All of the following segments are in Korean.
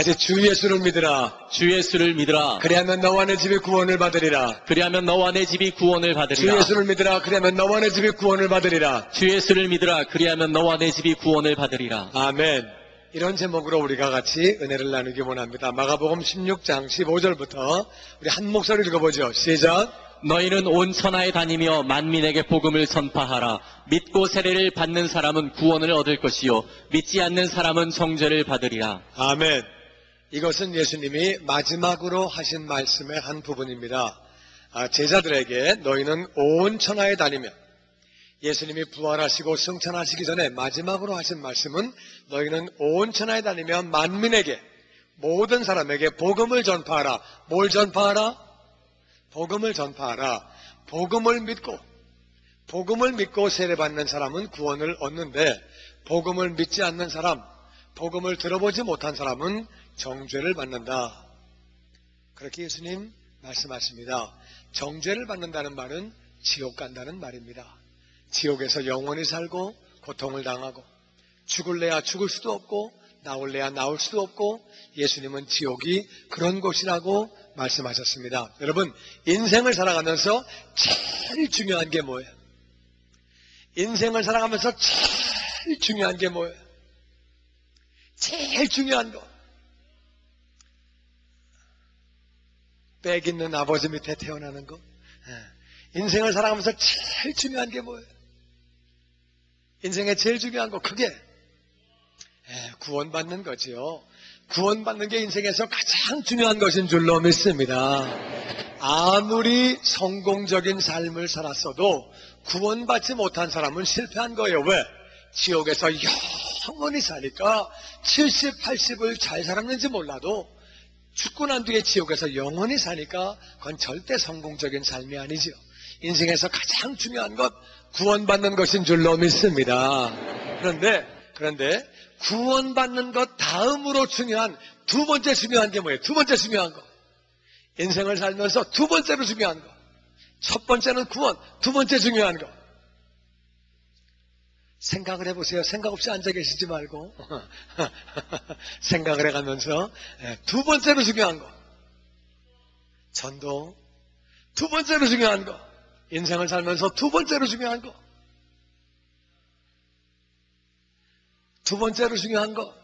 같이 주 예수를 믿으라. 주 예수를 믿으라. 그리하면 너와 내 집이 구원을 받으리라. 그리하면 너와 내 집이 구원을 주 받으리라. 예수를 믿으라. 그리하면 너와 내 집이 구원을 받으리라. 주 예수를 믿으라. 그리하면 너와 내 집이 구원을 받으리라. 아멘. 이런 제목으로 우리가 같이 은혜를 나누기 원합니다. 마가복음 16장 15절부터 우리 한 목소리 읽어보죠. 시작. 너희는 온 천하에 다니며 만민에게 복음을 전파하라. 믿고 세례를 받는 사람은 구원을 얻을 것이요 믿지 않는 사람은 정죄를 받으리라. 아멘. 이것은 예수님이 마지막으로 하신 말씀의 한 부분입니다. 제자들에게 너희는 온 천하에 다니며, 예수님이 부활하시고 승천하시기 전에 마지막으로 하신 말씀은 너희는 온 천하에 다니며 만민에게, 모든 사람에게 복음을 전파하라. 뭘 전파하라? 복음을 전파하라. 복음을 믿고 세례받는 사람은 구원을 얻는데, 복음을 믿지 않는 사람, 복음을 들어보지 못한 사람은 정죄를 받는다. 그렇게 예수님 말씀하십니다. 정죄를 받는다는 말은 지옥 간다는 말입니다. 지옥에서 영원히 살고 고통을 당하고, 죽을래야 죽을 수도 없고 나올래야 나올 수도 없고, 예수님은 지옥이 그런 곳이라고 말씀하셨습니다. 여러분, 인생을 살아가면서 제일 중요한 게 뭐예요? 인생을 살아가면서 제일 중요한 게 뭐예요? 제일 중요한 거. 백 있는 아버지 밑에 태어나는 거. 인생을 살아가면서 제일 중요한 게 뭐예요? 인생에 제일 중요한 거, 그게 구원받는 거지요. 구원받는 게 인생에서 가장 중요한 것인 줄로 믿습니다. 아무리 성공적인 삶을 살았어도 구원받지 못한 사람은 실패한 거예요. 왜? 지옥에서 영원히 사니까 70, 80을 잘 살았는지 몰라도 죽고 난 뒤에 지옥에서 영원히 사니까 그건 절대 성공적인 삶이 아니죠. 인생에서 가장 중요한 것, 구원받는 것인 줄로 믿습니다. 그런데 구원받는 것 다음으로 중요한 두 번째 중요한 게 뭐예요? 두 번째 중요한 거. 인생을 살면서 두 번째로 중요한 거. 첫 번째는 구원, 두 번째 중요한 거. 생각을 해보세요. 생각 없이 앉아 계시지 말고 생각을 해가면서 두 번째로 중요한 거. 전도. 두 번째로 중요한 거. 인생을 살면서 두 번째로 중요한 거. 두 번째로 중요한 거.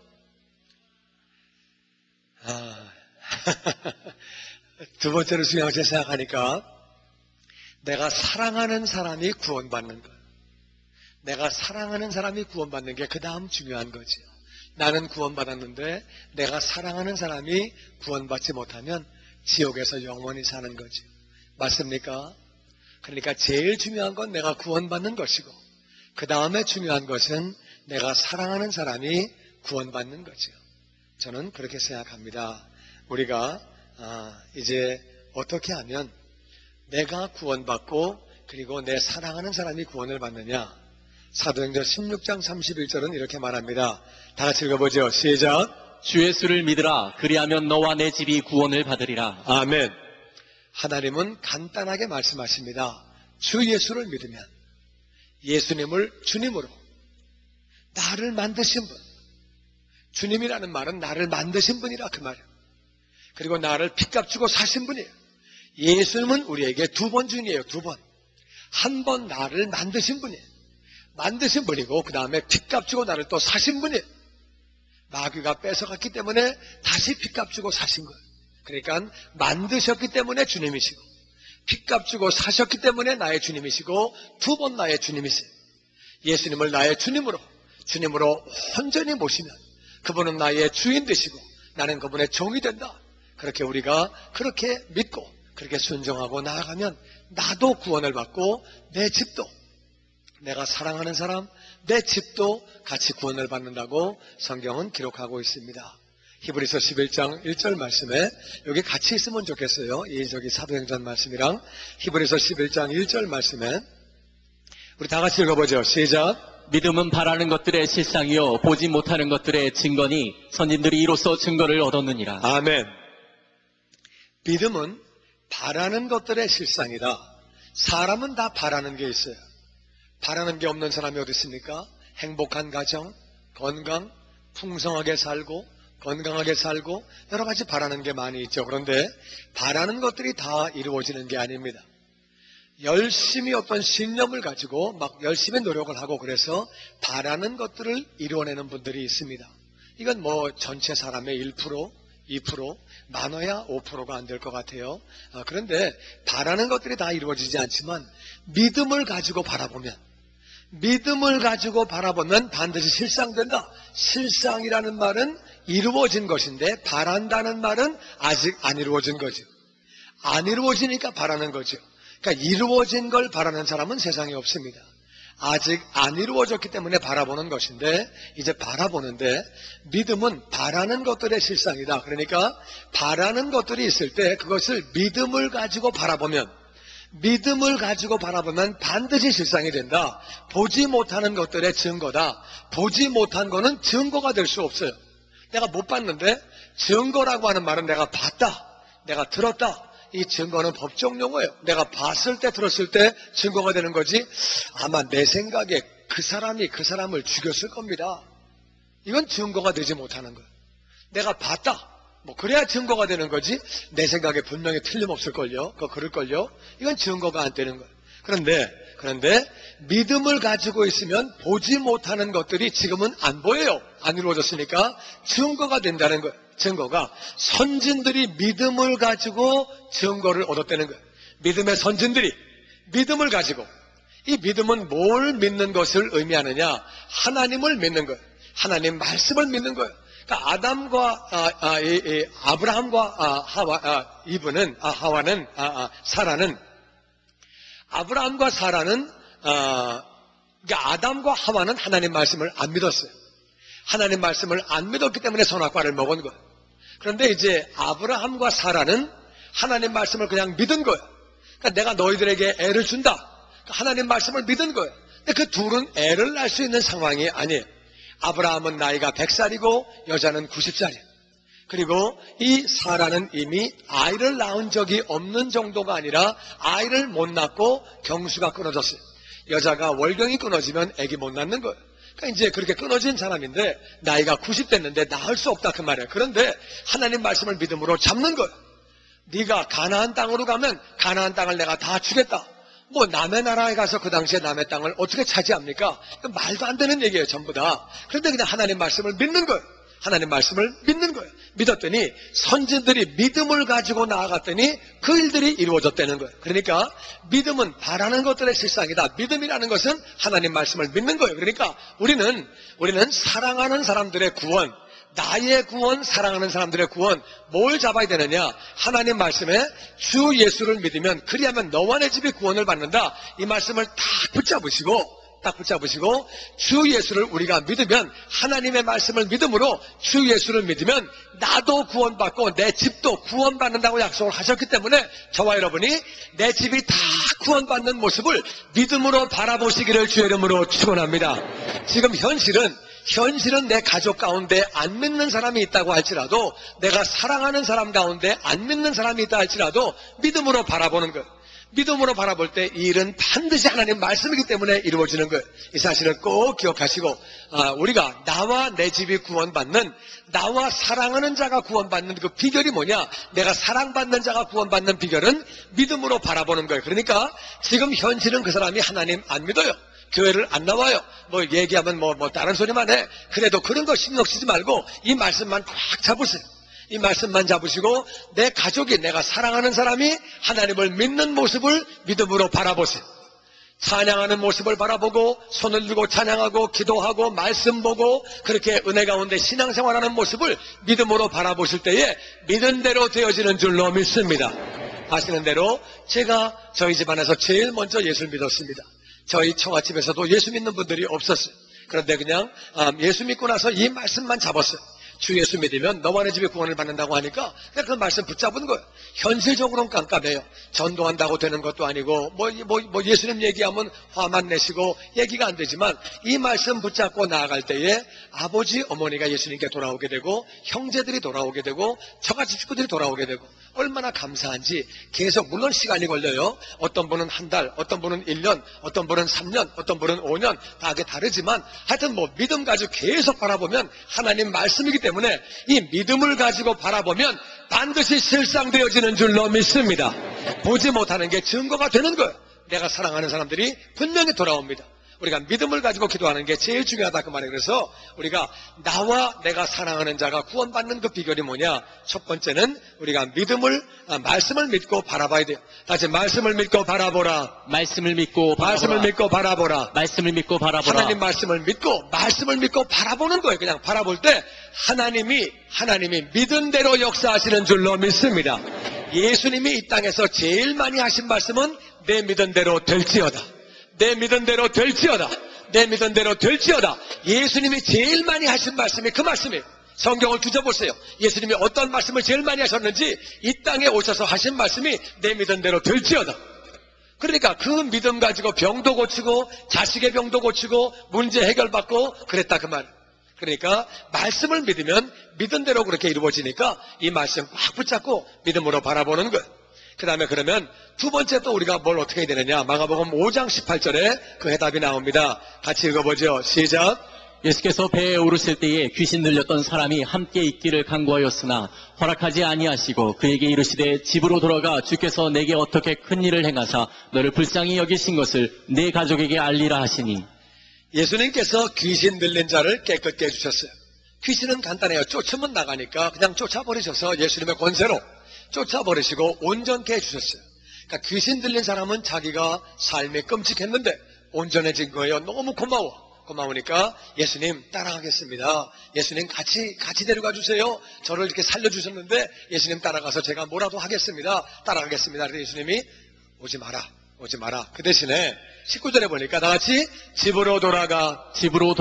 두 번째로 중요한 거 생각하니까 내가 사랑하는 사람이 구원받는 거. 내가 사랑하는 사람이 구원받는 게 그 다음 중요한 거지요. 나는 구원받았는데 내가 사랑하는 사람이 구원받지 못하면 지옥에서 영원히 사는 거지요. 맞습니까? 그러니까 제일 중요한 건 내가 구원받는 것이고, 그 다음에 중요한 것은 내가 사랑하는 사람이 구원받는 거지요. 저는 그렇게 생각합니다. 우리가 이제 어떻게 하면 내가 구원받고 그리고 내 사랑하는 사람이 구원을 받느냐. 사도행전 16장 31절은 이렇게 말합니다. 다 같이 읽어보죠. 시작. 주 예수를 믿으라. 그리하면 너와 내 집이 구원을 받으리라. 아멘. 하나님은 간단하게 말씀하십니다. 주 예수를 믿으면, 예수님을 주님으로, 나를 만드신 분, 주님이라는 말은 나를 만드신 분이라 그 말이에요. 그리고 나를 핏값 주고 사신 분이에요. 예수님은 우리에게 두 번 주인이에요. 두 번. 한 번 나를 만드신 분이에요. 만드신 분이고, 그 다음에 핏값 주고 나를 또 사신 분이에요. 마귀가 뺏어갔기 때문에 다시 핏값 주고 사신 거예요. 그러니까 만드셨기 때문에 주님이시고, 핏값 주고 사셨기 때문에 나의 주님이시고, 두 번 나의 주님이세요. 예수님을 나의 주님으로 온전히 모시면 그분은 나의 주인 되시고 나는 그분의 종이 된다. 그렇게 우리가 그렇게 믿고 그렇게 순종하고 나아가면 나도 구원을 받고 내 집도, 내가 사랑하는 사람, 내 집도 같이 구원을 받는다고 성경은 기록하고 있습니다. 히브리서 11장 1절 말씀에 여기 같이 있으면 좋겠어요. 저기 사도행전 말씀이랑 히브리서 11장 1절 말씀에 우리 다 같이 읽어보죠. 시작. 믿음은 바라는 것들의 실상이요 보지 못하는 것들의 증거니 선진들이 이로써 증거를 얻었느니라. 아멘. 믿음은 바라는 것들의 실상이다. 사람은 다 바라는 게 있어요. 바라는 게 없는 사람이 어디 있습니까? 행복한 가정, 건강, 풍성하게 살고 건강하게 살고 여러 가지 바라는 게 많이 있죠. 그런데 바라는 것들이 다 이루어지는 게 아닙니다. 열심히 어떤 신념을 가지고 막 열심히 노력을 하고 그래서 바라는 것들을 이루어내는 분들이 있습니다. 이건 뭐 전체 사람의 1%, 2%, 많아야 5%가 안 될 것 같아요. 그런데 바라는 것들이 다 이루어지지 않지만 믿음을 가지고 바라보면 반드시 실상된다. 실상이라는 말은 이루어진 것인데 바란다는 말은 아직 안 이루어진 거죠. 안 이루어지니까 바라는 거죠. 그러니까 이루어진 걸 바라는 사람은 세상에 없습니다. 아직 안 이루어졌기 때문에 바라보는 것인데 이제 바라보는데 믿음은 바라는 것들의 실상이다. 그러니까 바라는 것들이 있을 때 그것을 믿음을 가지고 바라보면 반드시 실상이 된다. 보지 못하는 것들의 증거다. 보지 못한 거는 증거가 될 수 없어요. 내가 못 봤는데 증거라고 하는 말은 내가 봤다, 내가 들었다. 이 증거는 법정 용어예요. 내가 봤을 때 들었을 때 증거가 되는 거지 아마 내 생각에 그 사람이 그 사람을 죽였을 겁니다. 이건 증거가 되지 못하는 거예요. 내가 봤다. 뭐 그래야 증거가 되는 거지 내 생각에 분명히 틀림없을걸요. 그럴걸요. 이건 증거가 안 되는 거예요. 그런데 믿음을 가지고 있으면 보지 못하는 것들이 지금은 안 보여요. 안 이루어졌으니까 증거가 된다는 거예요. 증거가 선진들이 믿음을 가지고 증거를 얻었다는 거예요. 믿음의 선진들이 믿음을 가지고 이 믿음은 뭘 믿는 것을 의미하느냐? 하나님을 믿는 거예요. 하나님 말씀을 믿는 거예요. 그러니까 아브라함과 사라는 아브라함과 사라는 그러니까 아담과 하와는 하나님 말씀을 안 믿었어요. 하나님 말씀을 안 믿었기 때문에 선악과를 먹은 거예요. 그런데 이제 아브라함과 사라는 하나님 말씀을 그냥 믿은 거예요. 그러니까 내가 너희들에게 애를 준다. 그러니까 하나님 말씀을 믿은 거예요. 근데 그 둘은 애를 낳을 수 있는 상황이 아니에요. 아브라함은 나이가 100살이고 여자는 90살이에요. 그리고 이 사라는 이미 아이를 낳은 적이 없는 정도가 아니라 아이를 못 낳고 경수가 끊어졌어요. 여자가 월경이 끊어지면 애기 못 낳는 거예요. 그러니까 이제 그렇게 끊어진 사람인데 나이가 90 됐는데 낳을 수 없다 그 말이에요. 그런데 하나님 말씀을 믿음으로 잡는 거예요. 네가 가나안 땅으로 가면 가나안 땅을 내가 다 주겠다. 뭐 남의 나라에 가서 그 당시에 남의 땅을 어떻게 차지합니까? 말도 안 되는 얘기예요 전부 다. 그런데 그냥 하나님 말씀을 믿는 거예요. 하나님 말씀을 믿는 거예요. 믿었더니 선진들이 믿음을 가지고 나아갔더니 그 일들이 이루어졌다는 거예요. 그러니까 믿음은 바라는 것들의 실상이다. 믿음이라는 것은 하나님 말씀을 믿는 거예요. 그러니까 우리는 사랑하는 사람들의 구원, 나의 구원, 사랑하는 사람들의 구원, 뭘 잡아야 되느냐? 하나님 말씀에 주 예수를 믿으면 그리하면 너와 내 집이 구원을 받는다. 이 말씀을 딱 붙잡으시고 주 예수를 우리가 믿으면 하나님의 말씀을 믿음으로 주 예수를 믿으면 나도 구원받고 내 집도 구원받는다고 약속을 하셨기 때문에 저와 여러분이 내 집이 다 구원받는 모습을 믿음으로 바라보시기를 주의 이름으로 축원합니다. 지금 현실은 내 가족 가운데 안 믿는 사람이 있다고 할지라도 내가 사랑하는 사람 가운데 안 믿는 사람이 있다 할지라도 믿음으로 바라보는 것. 믿음으로 바라볼 때 이 일은 반드시 하나님 말씀이기 때문에 이루어지는 거예요. 이 사실을 꼭 기억하시고 우리가 나와 내 집이 구원받는, 나와 사랑하는 자가 구원받는 그 비결이 뭐냐? 내가 사랑받는 자가 구원받는 비결은 믿음으로 바라보는 거예요. 그러니까 지금 현실은 그 사람이 하나님 안 믿어요. 교회를 안 나와요. 뭐 얘기하면 뭐 다른 소리만 해. 그래도 그런 거 신경 쓰지 말고 이 말씀만 꽉 잡으세요. 이 말씀만 잡으시고 내 가족이, 내가 사랑하는 사람이 하나님을 믿는 모습을 믿음으로 바라보세요. 찬양하는 모습을 바라보고 손을 들고 찬양하고 기도하고 말씀 보고 그렇게 은혜 가운데 신앙생활하는 모습을 믿음으로 바라보실 때에 믿은 대로 되어지는 줄로 믿습니다. 아시는 대로 제가 저희 집안에서 제일 먼저 예수를 믿었습니다. 저희 처갓집에서도 예수 믿는 분들이 없었어요. 그런데 그냥 예수 믿고 나서 이 말씀만 잡았어요. 주 예수 믿으면 너와 내 집이 구원을 받는다고 하니까 그냥 그 말씀 붙잡은 거예요. 현실적으로는 깜깜해요. 전도한다고 되는 것도 아니고 뭐 예수님 얘기하면 화만 내시고 얘기가 안 되지만 이 말씀 붙잡고 나아갈 때에 아버지 어머니가 예수님께 돌아오게 되고 형제들이 돌아오게 되고 저같이 식구들이 돌아오게 되고 얼마나 감사한지 계속, 물론 시간이 걸려요. 어떤 분은 한 달, 어떤 분은 1년, 어떤 분은 3년, 어떤 분은 5년, 다 다르지만 하여튼 뭐 믿음 가지고 계속 바라보면 하나님 말씀이기 때문에 때문에 이 믿음을 가지고 바라보면 반드시 실상되어지는 줄로 믿습니다. 보지 못하는 게 증거가 되는 거예요. 내가 사랑하는 사람들이 분명히 돌아옵니다. 우리가 믿음을 가지고 기도하는 게 제일 중요하다 그 말이에요. 그래서 우리가 나와 내가 사랑하는 자가 구원받는 그 비결이 뭐냐? 첫 번째는 우리가 말씀을 믿고 바라봐야 돼요. 다시 말씀을 믿고 바라보라. 말씀을 믿고 바라보라. 말씀을 믿고 바라보라. 말씀을 믿고 바라보라. 하나님 말씀을 믿고 바라보는 거예요. 그냥 바라볼 때 하나님이 믿은 대로 역사하시는 줄로 믿습니다. 예수님이 이 땅에서 제일 많이 하신 말씀은 내 믿은 대로 될지어다. 내 믿은 대로 될지어다. 내 믿은 대로 될지어다. 예수님이 제일 많이 하신 말씀이 그 말씀이에요. 성경을 뒤져보세요. 예수님이 어떤 말씀을 제일 많이 하셨는지 이 땅에 오셔서 하신 말씀이 내 믿은 대로 될지어다. 그러니까 그 믿음 가지고 병도 고치고 자식의 병도 고치고 문제 해결받고 그랬다 그 말. 그러니까 말씀을 믿으면 믿은 대로 그렇게 이루어지니까 이 말씀 꽉 붙잡고 믿음으로 바라보는 거예요. 그 다음에 그러면 두 번째 또 우리가 뭘 어떻게 해야 되느냐? 마가복음 5장 18절에 그 해답이 나옵니다. 같이 읽어보죠. 시작. 예수께서 배에 오르실 때에 귀신 들렸던 사람이 함께 있기를 간구하였으나 허락하지 아니하시고 그에게 이르시되 집으로 돌아가 주께서 내게 어떻게 큰 일을 행하사 너를 불쌍히 여기신 것을 내 가족에게 알리라 하시니. 예수님께서 귀신 들린 자를 깨끗게 해주셨어요. 귀신은 간단해요. 쫓으면 나가니까 그냥 쫓아버리셔서 예수님의 권세로 쫓아버리시고 온전케 해주셨어요. 그러니까 귀신 들린 사람은 자기가 삶이 끔찍했는데 온전해진 거예요. 너무 고마우니까 예수님 따라가겠습니다. 예수님 같이 데려가 주세요. 저를 이렇게 살려주셨는데 예수님 따라가서 제가 뭐라도 하겠습니다. 따라가겠습니다. 그래서 예수님이 오지 마라. 그 대신에 19절에 보니까 다같이 집으로 돌아가.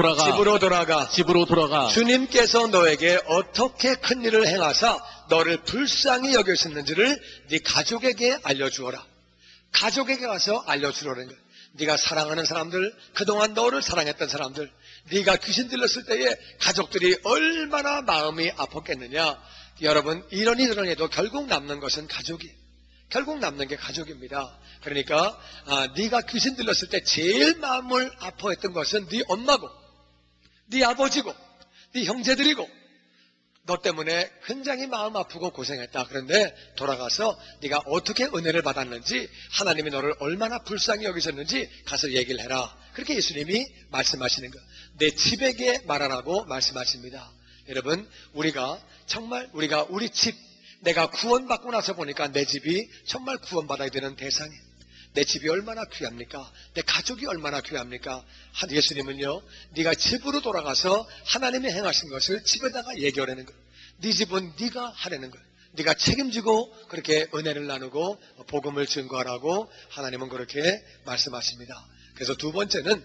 주님께서 너에게 어떻게 큰 일을 행하사 너를 불쌍히 여기셨는지를 네 가족에게 알려주어라. 가족에게 가서 알려주라는 거예요. 네가 사랑하는 사람들, 그동안 너를 사랑했던 사람들, 네가 귀신 들렸을 때에 가족들이 얼마나 마음이 아팠겠느냐. 여러분, 이러니 저러니도 결국 남는 것은 가족이에요. 결국 남는 게 가족입니다. 그러니까 네가 귀신 들렸을 때 제일 마음을 아파했던 것은 네 엄마고 네 아버지고 네 형제들이고 너 때문에 굉장히 마음 아프고 고생했다. 그런데 돌아가서 네가 어떻게 은혜를 받았는지 하나님이 너를 얼마나 불쌍히 여기셨는지 가서 얘기를 해라. 그렇게 예수님이 말씀하시는 거. 내 집에게 말하라고 말씀하십니다. 여러분, 우리가 우리 집 내가 구원받고 나서 보니까 내 집이 정말 구원받아야 되는 대상이에요. 내 집이 얼마나 귀합니까? 내 가족이 얼마나 귀합니까? 예수님은요, 네가 집으로 돌아가서 하나님이 행하신 것을 집에다가 얘기하라는 거예요. 네 집은 네가 하라는 거예요. 네가 책임지고 그렇게 은혜를 나누고 복음을 증거하라고 하나님은 그렇게 말씀하십니다. 그래서 두 번째는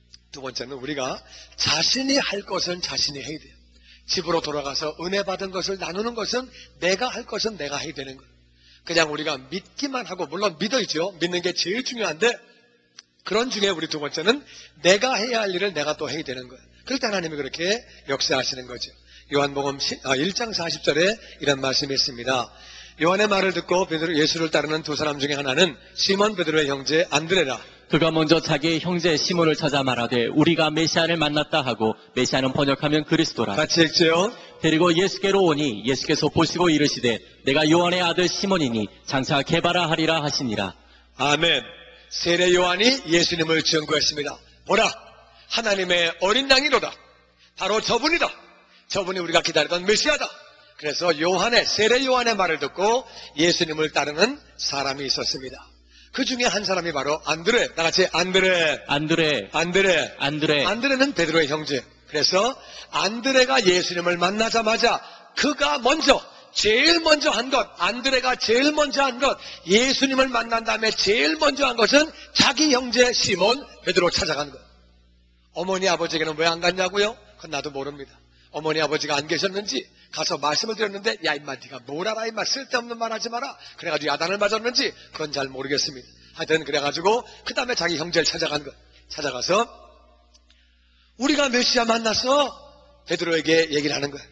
우리가 자신이 할 것은 자신이 해야 돼요. 집으로 돌아가서 은혜 받은 것을 나누는 것은 내가 할 것은 내가 해야 되는 거예요. 그냥 우리가 믿기만 하고, 물론 믿어야죠. 믿는 게 제일 중요한데, 그런 중에 우리 두 번째는 내가 해야 할 일을 내가 또 해야 되는 거예요. 그럴 때 하나님이 그렇게 역사하시는 거죠. 요한복음 1장 40절에 이런 말씀이 있습니다. 요한의 말을 듣고 예수를 따르는 두 사람 중에 하나는 시몬 베드로의 형제 안드레라. 그가 먼저 자기의 형제 시몬을 찾아 말하되 우리가 메시아를 만났다 하고, 메시아는 번역하면 그리스도라. 같이 읽죠. 데리고 예수께로 오니 예수께서 보시고 이르시되 내가 요한의 아들 시몬이니 장차 게바라 하리라 하시니라. 아멘. 세례 요한이 예수님을 증거했습니다. 보라, 하나님의 어린 양이로다. 바로 저분이다. 저분이 우리가 기다리던 메시아다. 그래서 세례 요한의 말을 듣고 예수님을 따르는 사람이 있었습니다. 그 중에 한 사람이 바로 안드레. 다같이 안드레는 베드로의 형제. 그래서 안드레가 예수님을 만나자마자 그가 제일 먼저 한 것, 안드레가 제일 먼저 한 것, 예수님을 만난 다음에 제일 먼저 한 것은 자기 형제 시몬 베드로 찾아간 것. 어머니 아버지에게는 왜 안 갔냐고요? 그건 나도 모릅니다. 어머니 아버지가 안 계셨는지 가서 말씀을 드렸는데, 야 임마 네가 뭘 알아 임마, 쓸데없는 말 하지 마라. 그래가지고 야단을 맞았는지 그건 잘 모르겠습니다. 하여튼 그래가지고 그 다음에 자기 형제를 찾아간 것. 찾아가서 우리가 메시아 만났어. 베드로에게 얘기를 하는 거예요.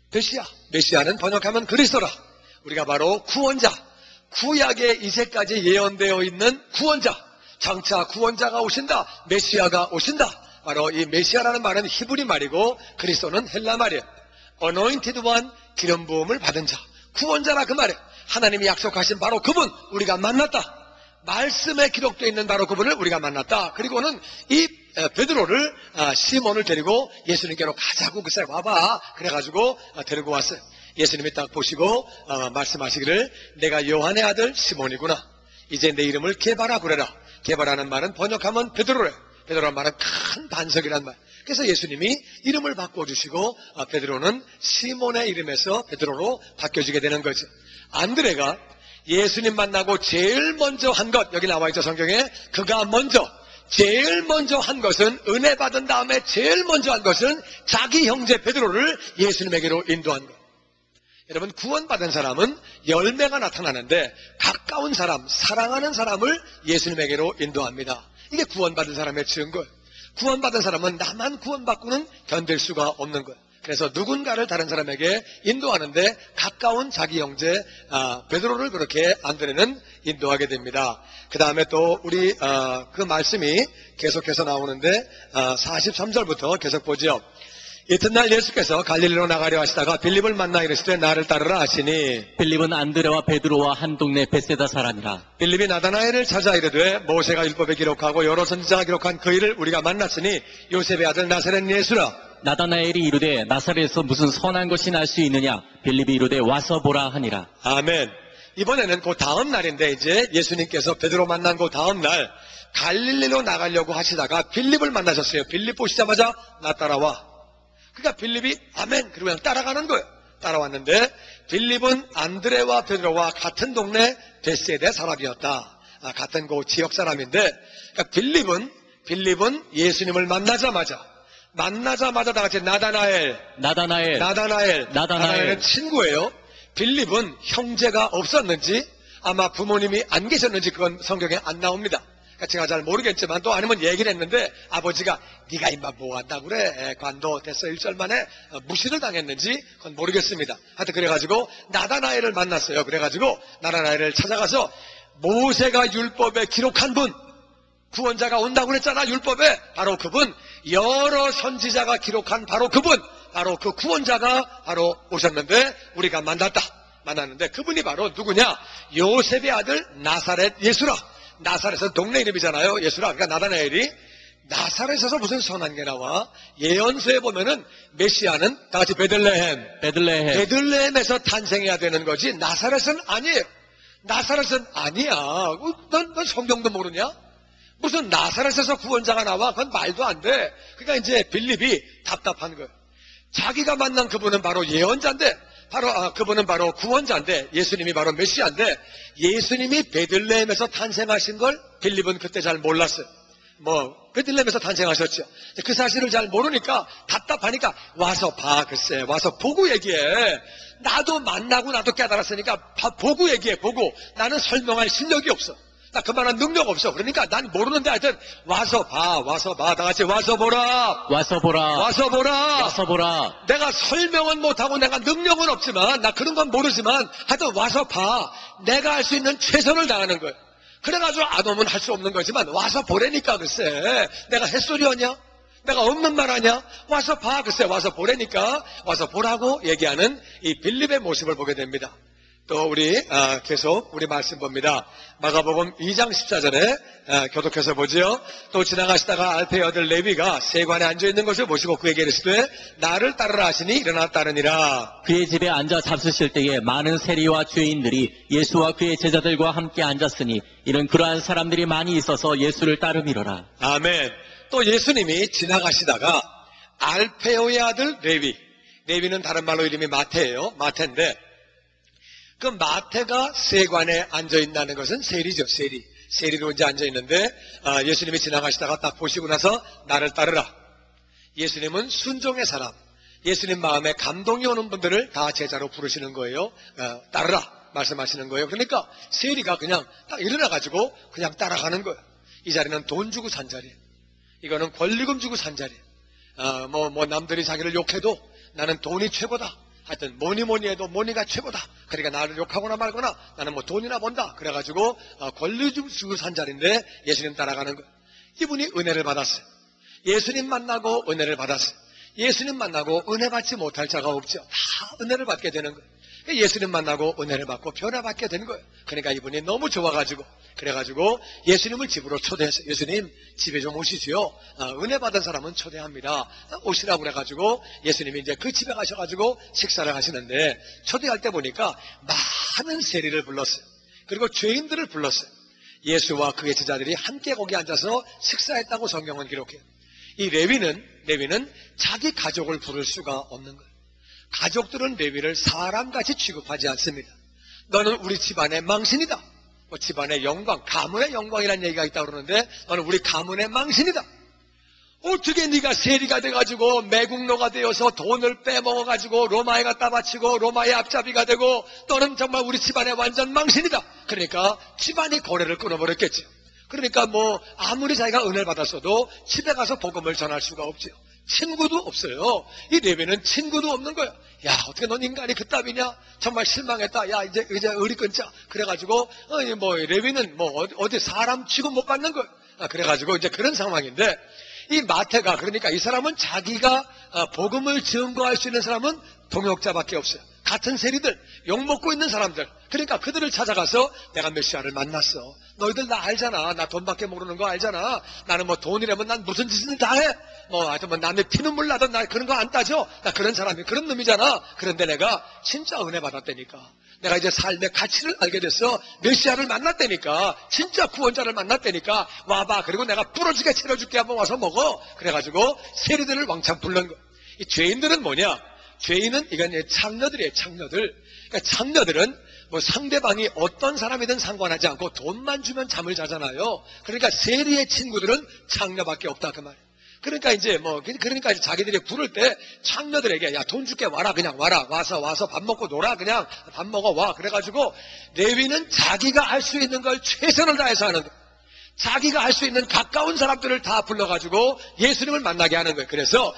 메시아는 번역하면 그리스도라. 우리가 바로 구원자, 구약에 이제까지 예언되어 있는 구원자, 장차 구원자가 오신다. 메시아가 오신다. 바로 이 메시아라는 말은 히브리 말이고 그리스도는 헬라 말이에요. anointed one, 기름 부음을 받은 자, 구원자라 그 말이에요. 하나님이 약속하신 바로 그분 우리가 만났다. 말씀에 기록되어 있는 바로 그분을 우리가 만났다. 그리고는 이 베드로를, 시몬을 데리고 예수님께로 가자고 글쎄 와봐. 그래가지고 데리고 왔어요. 예수님이 딱 보시고 말씀하시기를 내가 요한의 아들 시몬이구나. 이제 내 이름을 게바라 그래라. 게바라는 말은 번역하면 베드로래. 베드로란 말은 큰 반석이란 말. 그래서 예수님이 이름을 바꿔주시고 베드로는 시몬의 이름에서 베드로로 바뀌어지게 되는 거죠. 안드레가 예수님 만나고 제일 먼저 한 것, 여기 나와 있죠 성경에. 그가 제일 먼저 한 것은, 은혜 받은 다음에 제일 먼저 한 것은 자기 형제 베드로를 예수님에게로 인도한 것. 여러분, 구원받은 사람은 열매가 나타나는데 가까운 사람, 사랑하는 사람을 예수님에게로 인도합니다. 이게 구원받은 사람의 증거예요. 구원받은 사람은 나만 구원받고는 견딜 수가 없는 거예요. 그래서 누군가를 다른 사람에게 인도하는데 가까운 자기 형제 베드로를 그렇게 안드레는 인도하게 됩니다. 그 다음에 또 우리 그 말씀이 계속해서 나오는데 43절부터 계속 보죠. 이튿날 예수께서 갈릴리로 나가려 하시다가 빌립을 만나 이르시되 나를 따르라 하시니 빌립은 안드레와 베드로와 한 동네 베세다 사람이라. 빌립이 나다나엘을 찾아 이르되 모세가 율법에 기록하고 여러 선지자가 기록한 그 일을 우리가 만났으니 요셉의 아들 나사렛 예수라. 나다나엘이 이르되 나사렛에서 무슨 선한 것이 날 수 있느냐. 빌립이 이르되 와서 보라 하니라. 아멘. 이번에는 그 다음 날인데 이제 예수님께서 베드로 만난 그 다음 날 갈릴리로 나가려고 하시다가 빌립을 만나셨어요. 빌립 보시자마자 나 따라와. 그러니까 빌립이 아멘 그리고 그냥 따라가는 거예요. 따라왔는데 빌립은 안드레와 베드로와 같은 동네 베세대 사람이었다. 같은 그 지역 사람인데 그러니까 빌립은 예수님을 만나자마자 다 같이 나다나엘은 친구예요. 빌립은 형제가 없었는지 아마 부모님이 안 계셨는지 그건 성경에 안 나옵니다. 제가 잘 모르겠지만 또 아니면 얘기를 했는데 아버지가 네가 임마 뭐 한다고 그래 관도 됐어 1절 만에 무시를 당했는지 그건 모르겠습니다. 하여튼 그래가지고 나다나엘을 만났어요. 그래가지고 나다나엘을 찾아가서 모세가 율법에 기록한 분 구원자가 온다고 그랬잖아. 율법에 바로 그분 여러 선지자가 기록한 바로 그분 바로 그 구원자가 바로 오셨는데 우리가 만났는데 그분이 바로 누구냐. 요셉의 아들 나사렛 예수라. 나사렛은 동네 이름이잖아요. 예수라. 그러니까 나다나엘이 나사렛에서 무슨 선한 게 나와. 예언서에 보면은 메시아는 다 같이 베들레헴에서 탄생해야 되는 거지 나사렛은 아니에요. 나사렛은 아니야. 넌 성경도 모르냐? 무슨 나사렛에서 구원자가 나와? 그건 말도 안 돼. 그러니까 이제 빌립이 답답한 거예요. 자기가 만난 그분은 바로 예언자인데 그분은 바로 구원자인데 예수님이 바로 메시아인데 예수님이 베들레헴에서 탄생하신 걸 빌립은 그때 잘 몰랐어요. 베들레헴에서 탄생하셨죠. 그 사실을 잘 모르니까 답답하니까 와서 봐 글쎄 와서 보고 얘기해. 나도 만나고 나도 깨달았으니까 보고 얘기해. 보고 나는 설명할 실력이 없어. 나 그만한 능력 없어. 그러니까 난 모르는데 하여튼 와서 봐. 다 같이 와서 보라. 내가 설명은 못하고 내가 능력은 없지만 나 그런 건 모르지만 하여튼 와서 봐. 내가 할 수 있는 최선을 다하는 거예요. 그래가지고 안 오면 할 수 없는 거지만 와서 보라니까 글쎄. 내가 햇소리였냐? 내가 없는 말 하냐? 와서 봐 글쎄. 와서 보라니까 와서 보라고 얘기하는 이 빌립의 모습을 보게 됩니다. 또 우리 계속 우리 말씀 봅니다. 마가복음 2장 14절에 교독해서 보지요. 또 지나가시다가 알페의 아들 레위가 세관에 앉아있는 것을 보시고 그에게 이르시되 나를 따르라 하시니 일어나 따르니라. 그의 집에 앉아 잡수실 때에 많은 세리와 죄인들이 예수와 그의 제자들과 함께 앉았으니 이는 그러한 사람들이 많이 있어서 예수를 따름이로라. 아멘. 또 예수님이 지나가시다가 알페오의 아들 레위는 다른 말로 이름이 마태예요. 마태인데 그 마태가 세관에 앉아있다는 것은 세리죠. 세리로 이제 앉아있는데 예수님이 지나가시다가 딱 보시고 나서 나를 따르라. 예수님은 순종의 사람, 예수님 마음에 감동이 오는 분들을 다 제자로 부르시는 거예요. 따르라 말씀하시는 거예요. 그러니까 세리가 그냥 딱 일어나가지고 그냥 따라가는 거예요. 이 자리는 돈 주고 산 자리예요. 이거는 권리금 주고 산 자리예요. 남들이 자기를 욕해도 나는 돈이 최고다. 하여튼 뭐니 해도 뭐니가 최고다. 그러니까 나를 욕하거나 말거나 나는 돈이나 번다. 그래가지고 권리 주고 산 자리인데 예수님 따라가는 거예요. 이분이 은혜를 받았어요. 예수님 만나고 은혜를 받았어요. 예수님 만나고 은혜 받지 못할 자가 없죠. 다 은혜를 받게 되는 거예요. 예수님 만나고 은혜를 받고 변화받게 된 거예요. 그러니까 이분이 너무 좋아가지고 그래가지고 예수님을 집으로 초대해서 예수님 집에 좀 오시지요. 은혜 받은 사람은 초대합니다. 오시라고 그래가지고 예수님이 이제 그 집에 가셔가지고 식사를 하시는데 초대할 때 보니까 많은 세리를 불렀어요. 그리고 죄인들을 불렀어요. 예수와 그의 제자들이 함께 거기 앉아서 식사했다고 성경은 기록해요. 이 레위는 자기 가족을 부를 수가 없는 거예요. 가족들은 레위를 사람같이 취급하지 않습니다. 너는 우리 집안의 망신이다. 뭐 집안의 영광, 가문의 영광이라는 얘기가 있다고 그러는데 너는 우리 가문의 망신이다. 어떻게 네가 세리가 돼가지고 매국노가 되어서 돈을 빼먹어가지고 로마에 갖다 바치고 로마의 앞잡이가 되고 너는 정말 우리 집안의 완전 망신이다. 그러니까 집안이 거래를 끊어버렸겠죠. 그러니까 뭐 아무리 자기가 은혜를 받았어도 집에 가서 복음을 전할 수가 없죠. 친구도 없어요. 이 레위는 친구도 없는 거예요. 야, 어떻게 넌 인간이 그따위냐? 정말 실망했다. 야, 이제 의리 끊자. 그래가지고 레위는 어디 사람 취급 못 받는 거예요. 그래가지고 이제 그런 상황인데 이 마태가 그러니까 이 사람은 자기가 복음을 증거할 수 있는 사람은 동역자밖에 없어요. 같은 세리들, 욕먹고 있는 사람들. 그러니까 그들을 찾아가서 내가 메시아를 만났어. 너희들 나 알잖아. 나 돈밖에 모르는 거 알잖아. 나는 뭐 돈이라면 난 무슨 짓은 다 해. 하여튼 남의 피눈물 나던 나 그런 거 안 따져. 나 그런 사람이 그런 놈이잖아. 그런데 내가 진짜 은혜 받았다니까. 내가 이제 삶의 가치를 알게 됐어. 메시아를 만났다니까. 진짜 구원자를 만났다니까. 와봐. 그리고 내가 부러지게 차려줄게. 한번 와서 먹어. 그래가지고 세리들을 왕창 불른 거. 이 죄인들은 뭐냐? 죄인은 이건 창녀들이에요. 창녀들. 그러니까 창녀들은 뭐 상대방이 어떤 사람이든 상관하지 않고 돈만 주면 잠을 자잖아요. 그러니까 세리의 친구들은 창녀밖에 없다 그 말이에요. 그러니까 이제 그러니까 이제 자기들이 부를 때 창녀들에게 야, 돈 줄게 와라. 그냥 와라. 와서 밥 먹고 놀아. 그냥 밥 먹어 와. 그래가지고 레위는 자기가 할 수 있는 걸 최선을 다해서 하는 거예요. 자기가 할 수 있는 가까운 사람들을 다 불러가지고 예수님을 만나게 하는 거예요. 그래서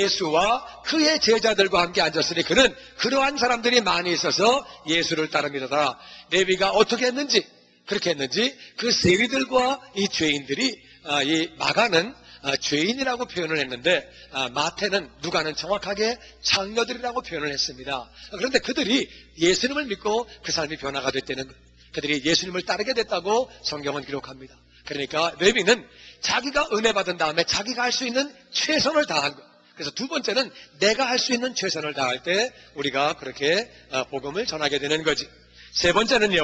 예수와 그의 제자들과 함께 앉았으니 그는 그러한 사람들이 많이 있어서 예수를 따라 믿었다. 레위가 어떻게 했는지 그렇게 했는지 그 세리들과 이 죄인들이 이 마가는 죄인이라고 표현을 했는데 마태는 누가는 정확하게 창녀들이라고 표현을 했습니다. 그런데 그들이 예수님을 믿고 그 삶이 변화가 됐다는 거예요. 그들이 예수님을 따르게 됐다고 성경은 기록합니다. 그러니까 레위는 자기가 은혜 받은 다음에 자기가 할 수 있는 최선을 다한 것. 그래서 두 번째는 내가 할 수 있는 최선을 다할 때 우리가 그렇게 복음을 전하게 되는 거지. 세 번째는요,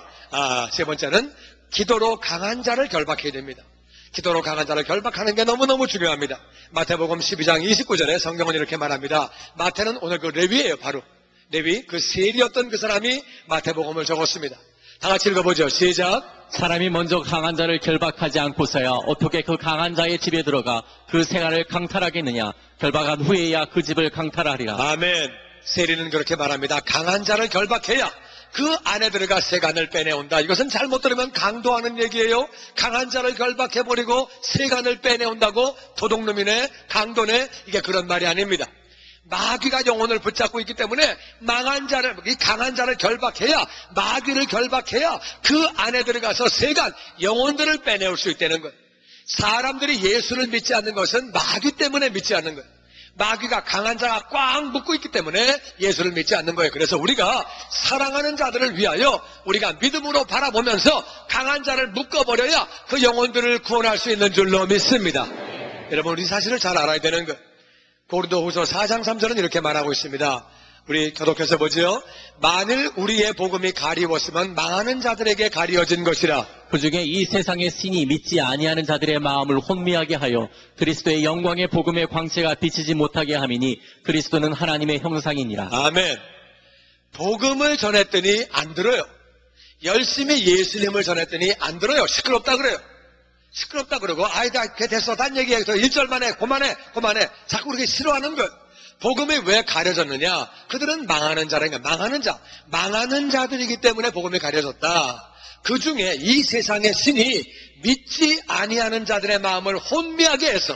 세 번째는 기도로 강한 자를 결박해야 됩니다. 기도로 강한 자를 결박하는 게 너무너무 중요합니다. 마태복음 12장 29절에 성경은 이렇게 말합니다. 마태는 오늘 그 레위예요. 바로 레위, 그 세리였던 그 사람이 마태복음을 적었습니다. 다 같이 읽어보죠. 시작. 사람이 먼저 강한 자를 결박하지 않고서야 어떻게 그 강한 자의 집에 들어가 그 생활을 강탈하겠느냐. 결박한 후에야 그 집을 강탈하리라. 아멘. 세리는 그렇게 말합니다. 강한 자를 결박해야 그 안에 들어가 세간을 빼내온다. 이것은 잘못 들으면 강도하는 얘기예요. 강한 자를 결박해버리고 세간을 빼내온다고 도둑놈이네, 강도네, 이게 그런 말이 아닙니다. 마귀가 영혼을 붙잡고 있기 때문에 이 강한 자를 결박해야, 마귀를 결박해야 그 안에 들어가서 세간, 영혼들을 빼내올 수 있다는 거예요. 사람들이 예수를 믿지 않는 것은 마귀 때문에 믿지 않는 거예요. 마귀가 강한 자가 꽉 묶고 있기 때문에 예수를 믿지 않는 거예요. 그래서 우리가 사랑하는 자들을 위하여 우리가 믿음으로 바라보면서 강한 자를 묶어버려야 그 영혼들을 구원할 수 있는 줄로 믿습니다. 여러분, 우리 사실을 잘 알아야 되는 거예요. 고린도후서 4장 3절은 이렇게 말하고 있습니다. 우리 교독해서 보죠. 만일 우리의 복음이 가리웠으면 망하는 자들에게 가리워진 것이라. 그중에 이 세상의 신이 믿지 아니하는 자들의 마음을 혼미하게 하여 그리스도의 영광의 복음의 광채가 비치지 못하게 함이니 그리스도는 하나님의 형상이니라. 아멘. 복음을 전했더니 안 들어요. 열심히 예수님을 전했더니 안 들어요. 시끄럽다 그래요. 시끄럽다 그러고 걔 됐어. 딴 얘기해. 저 1절만 해. 그만해. 자꾸 그렇게 싫어하는 거예요. 복음이 왜 가려졌느냐? 그들은 망하는 자라니까. 망하는 자들이기 때문에 복음이 가려졌다. 그 중에 이 세상의 신이 믿지 아니하는 자들의 마음을 혼미하게 해서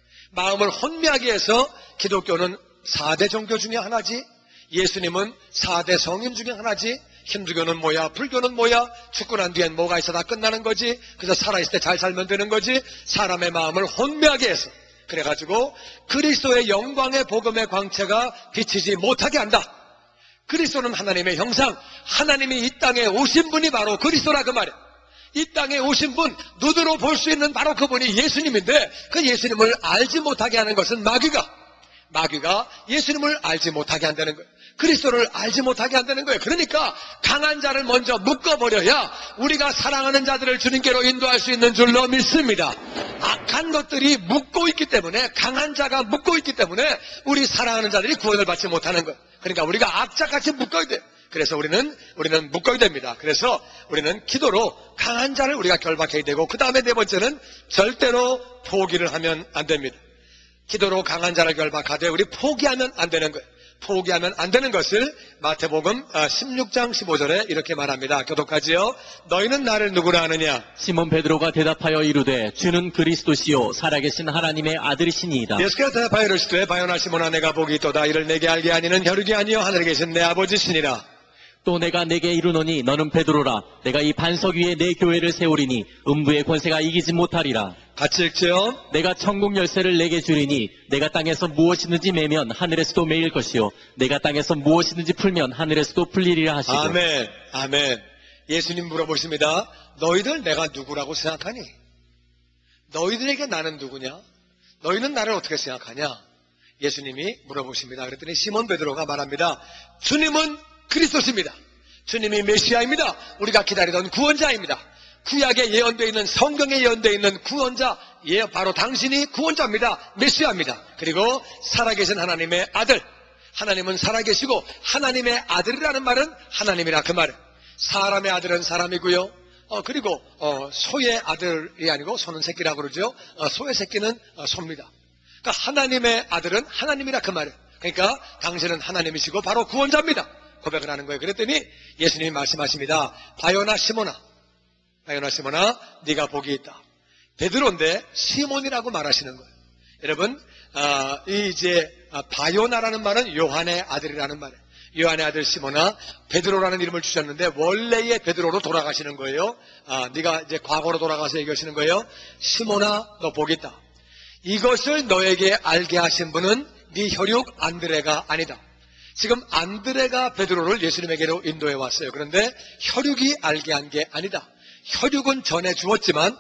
기독교는 4대 종교 중에 하나지, 예수님은 4대 성인 중에 하나지, 힌두교는 뭐야, 불교는 뭐야, 죽고 난 뒤엔 뭐가 있어 다 끝나는 거지, 그래서 살아있을 때 잘 살면 되는 거지, 사람의 마음을 혼미하게 해서 그래가지고 그리스도의 영광의 복음의 광채가 비치지 못하게 한다. 그리스도는 하나님의 형상, 하나님이 이 땅에 오신 분이 바로 그리스도라 그 말이에요. 이 땅에 오신 분, 눈으로 볼 수 있는 바로 그분이 예수님인데 그 예수님을 알지 못하게 하는 것은 마귀가 예수님을 알지 못하게 한다는 거예요. 그리스도를 알지 못하게 한다는 거예요. 그러니까 강한 자를 먼저 묶어버려야 우리가 사랑하는 자들을 주님께로 인도할 수 있는 줄로 믿습니다. 악한 것들이 묶고 있기 때문에, 강한 자가 묶고 있기 때문에 우리 사랑하는 자들이 구원을 받지 못하는 거예요. 그러니까 우리가 악자같이 묶어야 돼요. 그래서 우리는 묶어야 됩니다. 그래서 우리는 기도로 강한 자를 우리가 결박해야 되고, 그 다음에 네 번째는 절대로 포기를 하면 안 됩니다. 기도로 강한 자를 결박하되 우리 포기하면 안 되는 거예요. 포기하면 안 되는 것을 마태복음 16장 15절에 이렇게 말합니다. 교독하지요. 너희는 나를 누구라 하느냐? 시몬 베드로가 대답하여 이르되 주는 그리스도시요 살아계신 하나님의 아들이시니이다. 예수께서 대답하여 이르시되 바요나 시몬아 내가 복이 있도다. 이를 내게 알게 아니는 혈육이 아니요 하늘에 계신 내 아버지시니라. 또 내가 내게 이르노니 너는 베드로라. 내가 이 반석 위에 내 교회를 세우리니 음부의 권세가 이기지 못하리라. 같이 읽지요. 내가 천국 열쇠를 내게 주리니 내가 땅에서 무엇이든지 매면 하늘에서도 매일 것이요 내가 땅에서 무엇이든지 풀면 하늘에서도 풀리리라 하시고. 아멘. 아멘. 예수님 물어보십니다. 너희들 내가 누구라고 생각하니? 너희들에게 나는 누구냐? 너희는 나를 어떻게 생각하냐? 예수님이 물어보십니다. 그랬더니 시몬 베드로가 말합니다. 주님은 그리스도십니다. 주님이 메시아입니다. 우리가 기다리던 구원자입니다. 구약에 예언되어 있는, 성경에 예언되어 있는 구원자, 바로 당신이 구원자입니다. 메시아입니다. 그리고 살아계신 하나님의 아들. 하나님은 살아계시고 하나님의 아들이라는 말은 하나님이라 그 말은. 사람의 아들은 사람이고요. 그리고 소의 아들이 아니고 소는 새끼라고 그러죠. 소의 새끼는 소입니다. 그러니까 하나님의 아들은 하나님이라 그 말이에요. 그러니까 당신은 하나님이시고 바로 구원자입니다. 고백을 하는 거예요. 그랬더니 예수님이 말씀하십니다. 바요나 시몬아, 네가 복이 있다. 베드로인데 시몬이라고 말하시는 거예요. 여러분, 바요나라는 말은 요한의 아들이라는 말이에요. 요한의 아들 시몬아, 베드로라는 이름을 주셨는데 원래의 베드로로 돌아가시는 거예요. 네가 이제 과거로 돌아가서 얘기하시는 거예요. 시몬아, 너 복이 있다. 이것을 너에게 알게 하신 분은 네 혈육 안드레가 아니다. 지금 안드레가 베드로를 예수님에게로 인도해 왔어요. 그런데 혈육이 알게 한 게 아니다. 혈육은 전해 주었지만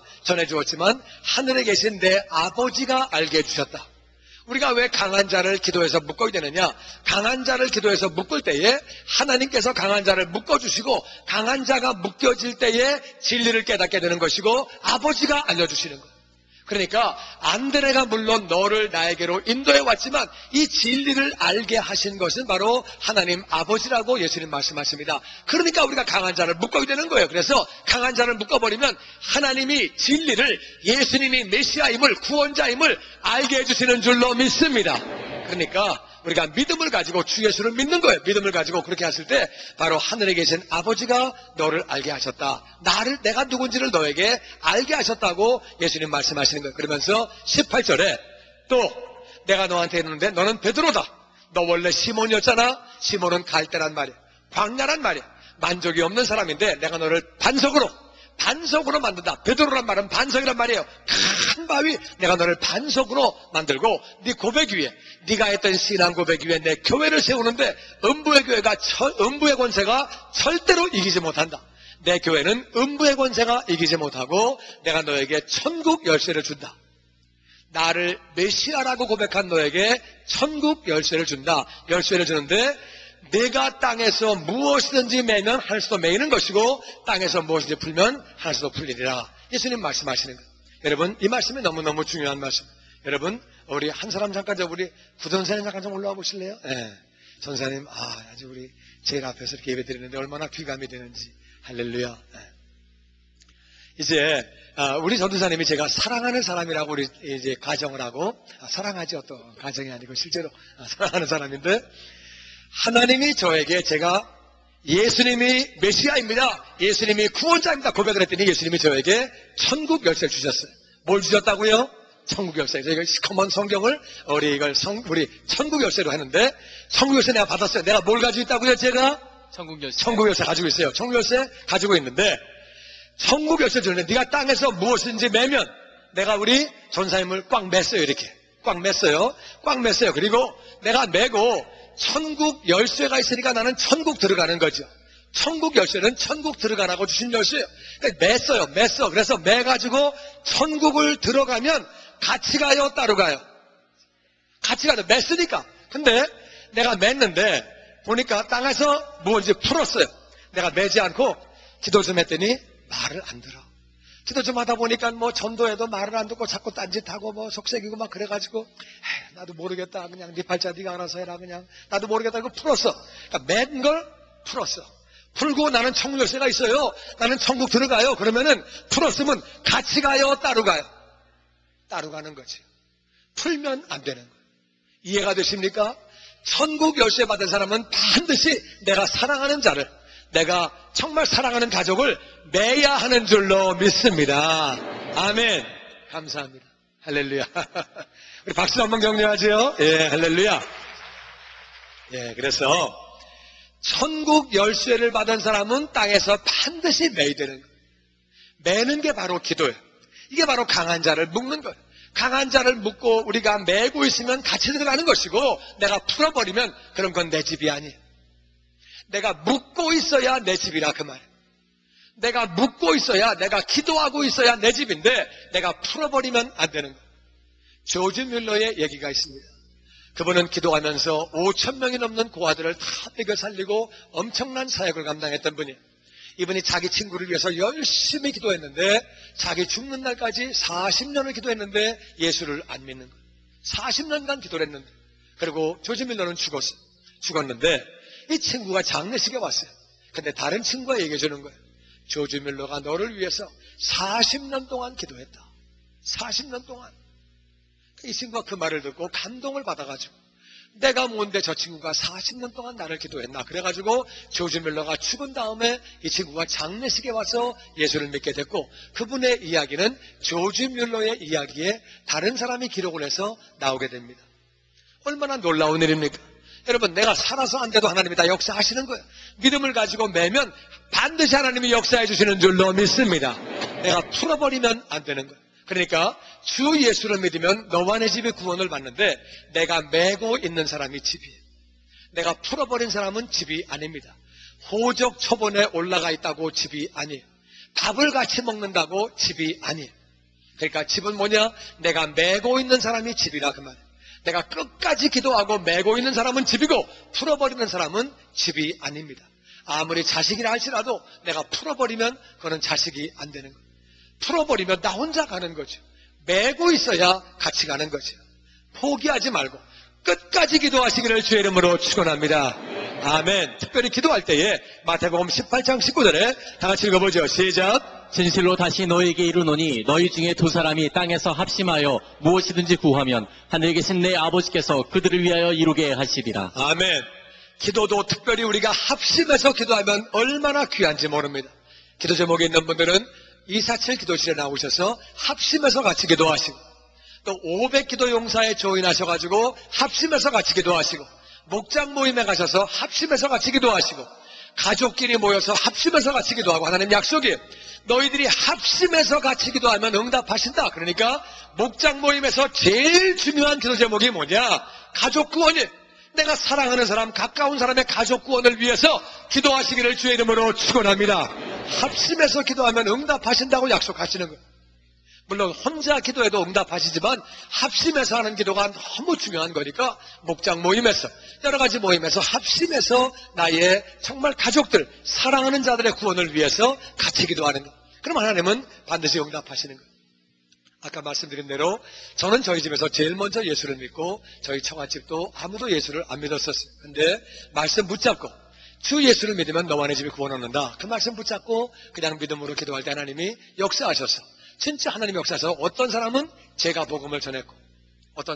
하늘에 계신 내 아버지가 알게 해주셨다. 우리가 왜 강한 자를 기도해서 묶어야 되느냐? 강한 자를 기도해서 묶을 때에 하나님께서 강한 자를 묶어주시고 강한 자가 묶여질 때에 진리를 깨닫게 되는 것이고 아버지가 알려주시는 거예요. 그러니까 안드레가 물론 너를 나에게로 인도해 왔지만 이 진리를 알게 하신 것은 바로 하나님 아버지라고 예수님 말씀하십니다. 그러니까 우리가 강한 자를 묶어야 되는 거예요. 그래서 강한 자를 묶어버리면 하나님이 진리를, 예수님이 메시아임을, 구원자임을 알게 해주시는 줄로 믿습니다. 그러니까 우리가 믿음을 가지고 주 예수를 믿는 거예요. 믿음을 가지고 그렇게 했을 때 바로 하늘에 계신 아버지가 너를 알게 하셨다. 내가 누군지를 너에게 알게 하셨다고 예수님 말씀하시는 거예요. 그러면서 18절에 또 내가 너한테 했는데 너는 베드로다. 너 원래 시몬이었잖아. 시몬은 갈대란 말이야. 광야란 말이야. 만족이 없는 사람인데 내가 너를 반석으로 만든다. 베드로란 말은 반석이란 말이에요. 큰 바위, 내가 너를 반석으로 만들고 네 고백 위에, 네가 했던 신앙 고백 위에 내 교회를 세우는데 음부의 권세가 절대로 이기지 못한다. 내 교회는 음부의 권세가 이기지 못하고 내가 너에게 천국 열쇠를 준다. 나를 메시아라고 고백한 너에게 천국 열쇠를 준다. 열쇠를 주는데 내가 땅에서 무엇이든지 매면 하늘에서도 매이는 것이고 땅에서 무엇이든지 풀면 하늘에서도 풀리리라. 예수님 말씀하시는 거예요. 여러분, 이 말씀이 너무너무 중요한 말씀. 여러분, 우리 한 사람 잠깐 우리 부전사님 잠깐 좀 올라와 보실래요? 네. 전사님, 아주 우리 제일 앞에서 이렇게 예배 드리는데 얼마나 귀감이 되는지. 할렐루야. 네. 이제 우리 전도사님이 제가 사랑하는 사람이라고 우리 이제 가정을 하고, 사랑하죠. 또 가정이 아니고 실제로 사랑하는 사람인데, 하나님이 저에게 제가 예수님이 메시아입니다. 예수님이 구원자입니다. 고백을 했더니 예수님이 저에게 천국 열쇠를 주셨어요. 뭘 주셨다고요? 천국 열쇠. 저희가 시커먼 성경을 우리 천국 열쇠로 하는데 천국 열쇠 내가 받았어요. 내가 뭘 가지고 있다고요? 제가 천국 열쇠 가지고 있어요. 천국 열쇠 가지고 있는데 천국 열쇠 주는데 네가 땅에서 무엇인지 매면 내가 우리 전사님을 꽉 맸어요. 이렇게 꽉 맸어요. 꽉 맸어요. 그리고 내가 메고 천국 열쇠가 있으니까 나는 천국 들어가는 거죠. 천국 열쇠는 천국 들어가라고 주신 열쇠예요. 그러니까 맸어요. 그래서 매가지고 천국을 들어가면 같이 가요, 따로 가요? 같이 가요. 맸으니까. 근데 내가 맸는데 보니까 땅에서 뭔지 풀었어요. 내가 매지 않고 기도 좀 했더니 말을 안 들어. 기도 좀 하다 보니까 뭐 전도해도 말을 안 듣고 자꾸 딴짓하고 뭐 속색이고 막 그래가지고 나도 모르겠다. 그냥 네 팔자 네가 알아서 해라. 그냥 나도 모르겠다. 이거 풀었어. 그러니까 맨 걸 풀었어. 풀고 나는 천국 열쇠가 있어요. 나는 천국 들어가요. 그러면은 풀었으면 같이 가요, 따로 가요? 따로 가는 거지. 풀면 안 되는 거예요. 이해가 되십니까? 천국 열쇠 받은 사람은 반드시 내가 사랑하는 자를, 내가 정말 사랑하는 가족을 매야 하는 줄로 믿습니다. 아멘. 감사합니다. 할렐루야. 우리 박수 한번 격려하죠. 예, 할렐루야. 예, 그래서 천국 열쇠를 받은 사람은 땅에서 반드시 매야 되는 거예요. 매는 게 바로 기도예요. 이게 바로 강한 자를 묶는 거예요. 강한 자를 묶고 우리가 매고 있으면 같이 들어가는 것이고, 내가 풀어버리면 그런 건 내 집이 아니에요. 내가 묶고 있어야 내 집이라 그 말이에요. 내가 묶고 있어야, 내가 기도하고 있어야 내 집인데 내가 풀어버리면 안 되는 거예요. 조지 뮬러의 얘기가 있습니다. 그분은 기도하면서 5,000명이 넘는 고아들을 다 먹여 살리고 엄청난 사역을 감당했던 분이에요. 이분이 자기 친구를 위해서 열심히 기도했는데 자기 죽는 날까지 40년을 기도했는데 예수를 안 믿는 거예요. 40년간 기도를 했는데, 그리고 조지 뮬러는 죽었는데 이 친구가 장례식에 왔어요. 근데 다른 친구가 얘기해 주는 거예요. 조지 뮬러가 너를 위해서 40년 동안 기도했다. 40년 동안. 이 친구가 그 말을 듣고 감동을 받아가지고, 내가 뭔데 저 친구가 40년 동안 나를 기도했나. 그래가지고 조지 뮬러가 죽은 다음에 이 친구가 장례식에 와서 예수를 믿게 됐고, 그분의 이야기는 조지 뮬러의 이야기에 다른 사람이 기록을 해서 나오게 됩니다. 얼마나 놀라운 일입니까? 여러분, 내가 살아서 안 돼도 하나님이 다 역사하시는 거예요. 믿음을 가지고 매면 반드시 하나님이 역사해 주시는 줄로 믿습니다. 내가 풀어버리면 안 되는 거예요. 그러니까 주 예수를 믿으면 너와 내 집이 구원을 받는데, 내가 매고 있는 사람이 집이에요. 내가 풀어버린 사람은 집이 아닙니다. 호적 초본에 올라가 있다고 집이 아니에요. 밥을 같이 먹는다고 집이 아니에요. 그러니까 집은 뭐냐? 내가 매고 있는 사람이 집이라 그 말이에요. 내가 끝까지 기도하고 매고 있는 사람은 집이고, 풀어버리는 사람은 집이 아닙니다. 아무리 자식이라 할지라도 내가 풀어버리면 그거는 자식이 안 되는 거예요. 풀어버리면 나 혼자 가는 거죠. 매고 있어야 같이 가는 거죠. 포기하지 말고 끝까지 기도하시기를 주의 이름으로 축원합니다. 아멘. 특별히 기도할 때에 마태복음 18장 19절에 다 같이 읽어보죠. 시작. 진실로 다시 너희에게 이르노니 너희 중에 두 사람이 땅에서 합심하여 무엇이든지 구하면 하늘에 계신 내 아버지께서 그들을 위하여 이루게 하시리라. 아멘. 기도도 특별히 우리가 합심해서 기도하면 얼마나 귀한지 모릅니다. 기도 제목에 있는 분들은 247 기도실에 나오셔서 합심해서 같이 기도하시고, 또 500 기도 용사에 조인하셔가지고 합심해서 같이 기도하시고, 목장 모임에 가셔서 합심해서 같이 기도하시고, 가족끼리 모여서 합심해서 같이 기도하고, 하나님 약속이 너희들이 합심해서 같이 기도하면 응답하신다. 그러니까 목장 모임에서 제일 중요한 기도 제목이 뭐냐? 가족 구원이. 내가 사랑하는 사람, 가까운 사람의 가족 구원을 위해서 기도하시기를 주의 이름으로 축원합니다. 합심해서 기도하면 응답하신다고 약속하시는 거예요. 물론 혼자 기도해도 응답하시지만 합심해서 하는 기도가 너무 중요한 거니까 목장 모임에서, 여러 가지 모임에서 합심해서 나의 정말 가족들, 사랑하는 자들의 구원을 위해서 같이 기도하는 거예요. 그럼 하나님은 반드시 응답하시는 거예요. 아까 말씀드린 대로 저는 저희 집에서 제일 먼저 예수를 믿고, 저희 처갓집도 아무도 예수를 안 믿었었어요. 근데 말씀 붙잡고 주 예수를 믿으면 너와 내 집이 구원 얻는다. 그 말씀 붙잡고 그냥 믿음으로 기도할 때 하나님이 역사하셔서, 진짜 하나님이 역사하셔서 어떤 사람은 제가 복음을 전했고, 어떤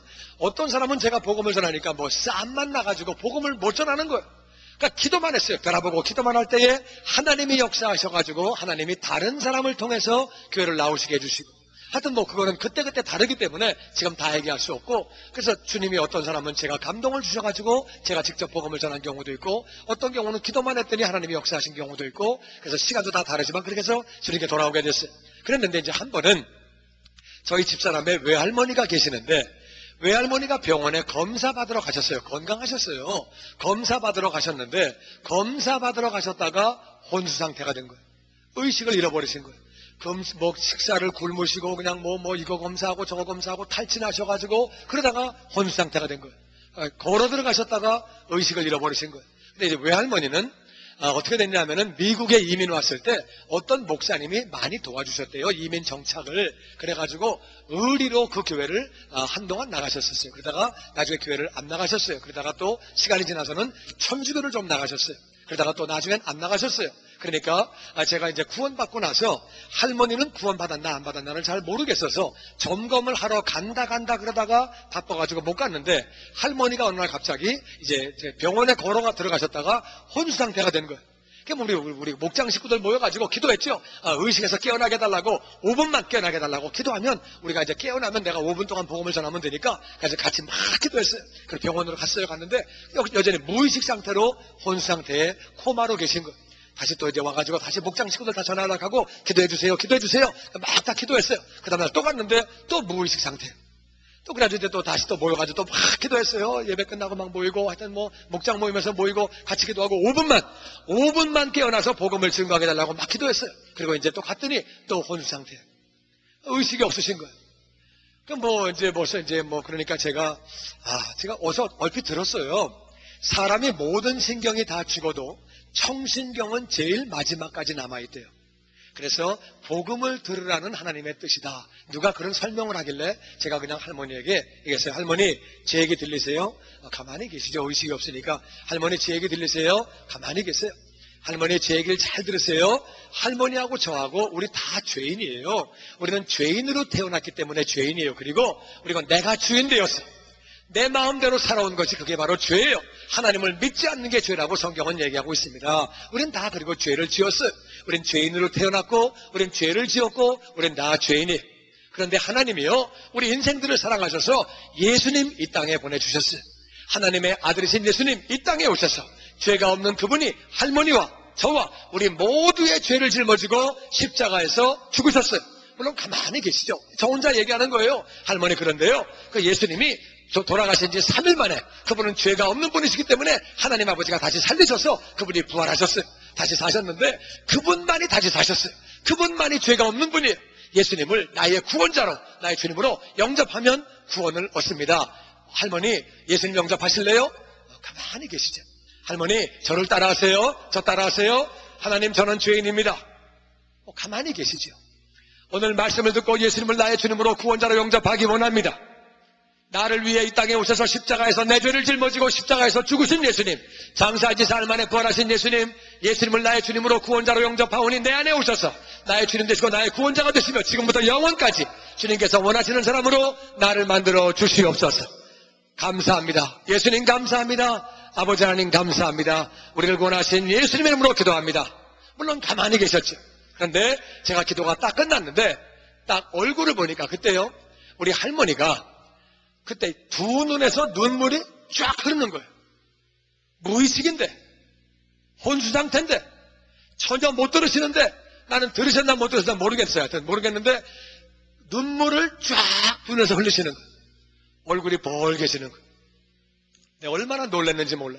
사람은 제가 복음을 전하니까 뭐 쌈만 나가지고 복음을 못 전하는 거예요. 그러니까 기도만 했어요. 바라보고 기도만 할 때에 하나님이 역사하셔가지고 하나님이 다른 사람을 통해서 교회를 나오시게 해주시고, 하여튼 뭐 그거는 그때그때 다르기 때문에 지금 다 얘기할 수 없고, 그래서 주님이 어떤 사람은 제가 감동을 주셔가지고 제가 직접 복음을 전한 경우도 있고, 어떤 경우는 기도만 했더니 하나님이 역사하신 경우도 있고, 그래서 시간도 다 다르지만 그렇게 해서 주님께 돌아오게 됐어요. 그랬는데 이제 한 번은 저희 집사람의 외할머니가 계시는데, 외할머니가 병원에 검사 받으러 가셨어요. 건강하셨어요. 검사 받으러 가셨는데 검사 받으러 가셨다가 혼수 상태가 된 거예요. 의식을 잃어버리신 거예요. 식사를 굶으시고 그냥 이거 검사하고 저거 검사하고 탈진하셔가지고 그러다가 혼수 상태가 된 거예요. 걸어 들어가셨다가 의식을 잃어버리신 거예요. 근데 이제 외할머니는 어떻게 됐냐면은 미국에 이민 왔을 때 어떤 목사님이 많이 도와주셨대요. 이민 정착을. 그래가지고 의리로 그 교회를 한동안 나가셨었어요. 그러다가 나중에 교회를 안 나가셨어요. 그러다가 또 시간이 지나서는 천주교를 좀 나가셨어요. 그러다가 또 나중엔 안 나가셨어요. 그러니까 제가 이제 구원받고 나서 할머니는 구원받았나 안 받았나를 잘 모르겠어서 점검을 하러 간다 그러다가 바빠가지고 못 갔는데 할머니가 어느 날 갑자기 이제 병원에 걸어가 들어가셨다가 혼수 상태가 된 거예요. 우리 목장 식구들 모여가지고 기도했죠. 의식에서 깨어나게 해달라고 5분만 깨어나게 해달라고 기도하면 우리가 이제 깨어나면 내가 5분 동안 복음을 전하면 되니까 그래서 같이 막 기도했어요. 그래서 병원으로 갔는데 여전히 무의식 상태로 혼수 상태에 코마로 계신 거예요. 다시 또 이제 와가지고 다시 목장 식구들 다 전화하려고 하고 기도해주세요. 막 다 기도했어요. 그 다음날 또 갔는데 또 무의식 상태. 또 그래가지고 이제 또 다시 또 모여가지고 또 막 기도했어요. 예배 끝나고 막 모이고 하여튼 목장 모이면서 모이고 같이 기도하고 5분만 깨어나서 복음을 증거하게 해달라고 막 기도했어요. 그리고 이제 또 갔더니 또 혼수 상태. 의식이 없으신 거예요. 그러니까 제가 어서 얼핏 들었어요. 사람이 모든 신경이 다 죽어도 청신경은 제일 마지막까지 남아있대요. 그래서 복음을 들으라는 하나님의 뜻이다. 누가 그런 설명을 하길래 제가 그냥 할머니에게 얘기했어요. 할머니 제 얘기 들리세요? 가만히 계시죠. 의식이 없으니까. 할머니 제 얘기 들리세요? 가만히 계세요. 할머니 제 얘기를 잘 들으세요. 할머니하고 저하고 우리 다 죄인이에요. 우리는 죄인으로 태어났기 때문에 죄인이에요. 그리고 내가 주인 되었어. 내 마음대로 살아온 것이 그게 바로 죄예요. 하나님을 믿지 않는 게 죄라고 성경은 얘기하고 있습니다. 우린 다 그리고 죄를 지었어요. 우린 죄인으로 태어났고 우린 죄를 지었고 우린 다 죄인이에요. 그런데 하나님이요 우리 인생들을 사랑하셔서 예수님 이 땅에 보내주셨어요. 하나님의 아들이신 예수님 이 땅에 오셔서 죄가 없는 그분이 할머니와 저와 우리 모두의 죄를 짊어지고 십자가에서 죽으셨어요. 물론 가만히 계시죠. 저 혼자 얘기하는 거예요. 할머니 그런데요 그 예수님이 돌아가신 지 3일 만에 그분은 죄가 없는 분이시기 때문에 하나님 아버지가 다시 살리셔서 그분이 부활하셨어요. 다시 사셨는데 그분만이 다시 사셨어요. 그분만이 죄가 없는 분이에요. 예수님을 나의 구원자로 나의 주님으로 영접하면 구원을 얻습니다. 할머니 예수님 영접하실래요? 가만히 계시죠. 할머니 저를 따라하세요. 저 따라하세요. 하나님 저는 죄인입니다. 가만히 계시죠. 오늘 말씀을 듣고 예수님을 나의 주님으로 구원자로 영접하기 원합니다. 나를 위해 이 땅에 오셔서 십자가에서 내 죄를 짊어지고 십자가에서 죽으신 예수님, 장사지 4일 만에 부활하신 예수님을 나의 주님으로 구원자로 영접하오니 내 안에 오셔서 나의 주님 되시고 나의 구원자가 되시며 지금부터 영원까지 주님께서 원하시는 사람으로 나를 만들어 주시옵소서. 감사합니다. 예수님 감사합니다. 아버지 하나님 감사합니다. 우리를 구원하신 예수님의 이름으로 기도합니다. 물론 가만히 계셨죠. 그런데 제가 기도가 딱 끝났는데 딱 얼굴을 보니까 그때요 우리 할머니가 그때 두 눈에서 눈물이 쫙 흐르는 거예요. 무의식인데 혼수 상태인데 전혀 못 들으시는데 나는 들으셨나 못 들으셨나 모르겠어요. 하여튼 모르겠는데 눈물을 쫙 눈에서 흘리시는 거예요. 얼굴이 벌게지는 거예요. 내가 얼마나 놀랐는지 몰라.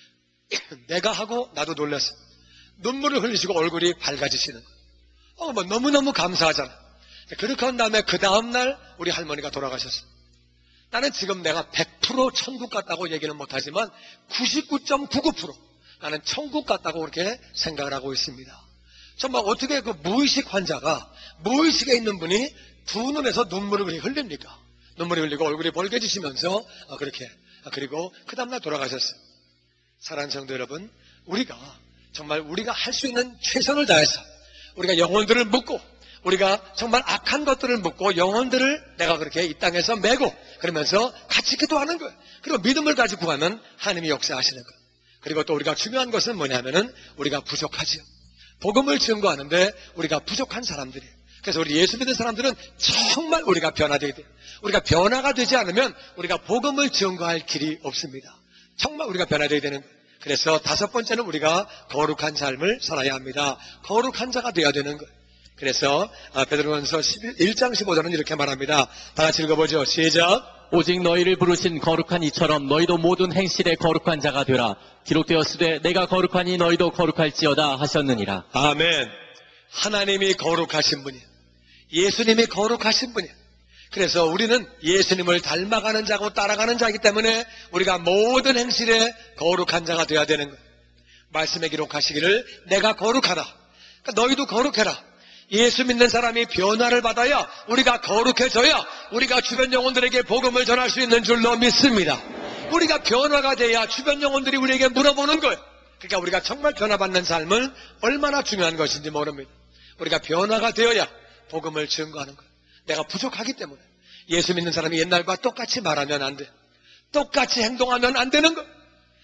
내가 하고 나도 놀랐어. 눈물을 흘리시고 얼굴이 밝아지시는 거예요. 너무너무 감사하잖아. 그렇게 한 다음에 그 다음날 우리 할머니가 돌아가셨어요. 나는 지금 내가 100% 천국 갔다고 얘기는 못하지만 99.99% 나는 천국 갔다고 그렇게 생각을 하고 있습니다. 정말 어떻게 그 무의식 환자가 무의식에 있는 분이 두 눈에서 눈물을 흘립니까? 눈물이 흘리고 얼굴이 벌개지시면서 그렇게 그리고 그 다음날 돌아가셨어요. 사랑하는 성도 여러분, 우리가 정말 우리가 할 수 있는 최선을 다해서 우리가 영혼들을 묻고 우리가 정말 악한 것들을 묻고 영혼들을 내가 그렇게 이 땅에서 메고 그러면서 같이 기도하는 거예요. 그리고 믿음을 가지고 구하면 하나님이 역사하시는 거예요. 그리고 또 우리가 중요한 것은 뭐냐면은 우리가 부족하지요. 복음을 증거하는데 우리가 부족한 사람들이에요. 그래서 우리 예수 믿는 사람들은 정말 우리가 변화되게 돼요. 우리가 변화가 되지 않으면 우리가 복음을 증거할 길이 없습니다. 정말 우리가 변화되게 되는 거예요. 그래서 다섯 번째는 우리가 거룩한 삶을 살아야 합니다. 거룩한 자가 되어야 되는 거예요. 그래서 베드로전서 1장 15절은 이렇게 말합니다. 다 같이 읽어보죠. 시작. 오직 너희를 부르신 거룩한 이처럼 너희도 모든 행실에 거룩한 자가 되라. 기록되었으되 내가 거룩하니 너희도 거룩할지어다 하셨느니라. 아멘. 하나님이 거룩하신 분이에요. 예수님이 거룩하신 분이에요. 그래서 우리는 예수님을 닮아가는 자고 따라가는 자이기 때문에 우리가 모든 행실에 거룩한 자가 되어야 되는 거예요. 말씀에 기록하시기를 내가 거룩하다. 그러니까 너희도 거룩해라. 예수 믿는 사람이 변화를 받아야 우리가 거룩해져야 우리가 주변 영혼들에게 복음을 전할 수 있는 줄로 믿습니다. 우리가 변화가 돼야 주변 영혼들이 우리에게 물어보는 거예요. 그러니까 우리가 정말 변화받는 삶은 얼마나 중요한 것인지 모릅니다. 우리가 변화가 되어야 복음을 증거하는 거예요. 내가 부족하기 때문에 예수 믿는 사람이 옛날과 똑같이 말하면 안 돼. 똑같이 행동하면 안 되는 거.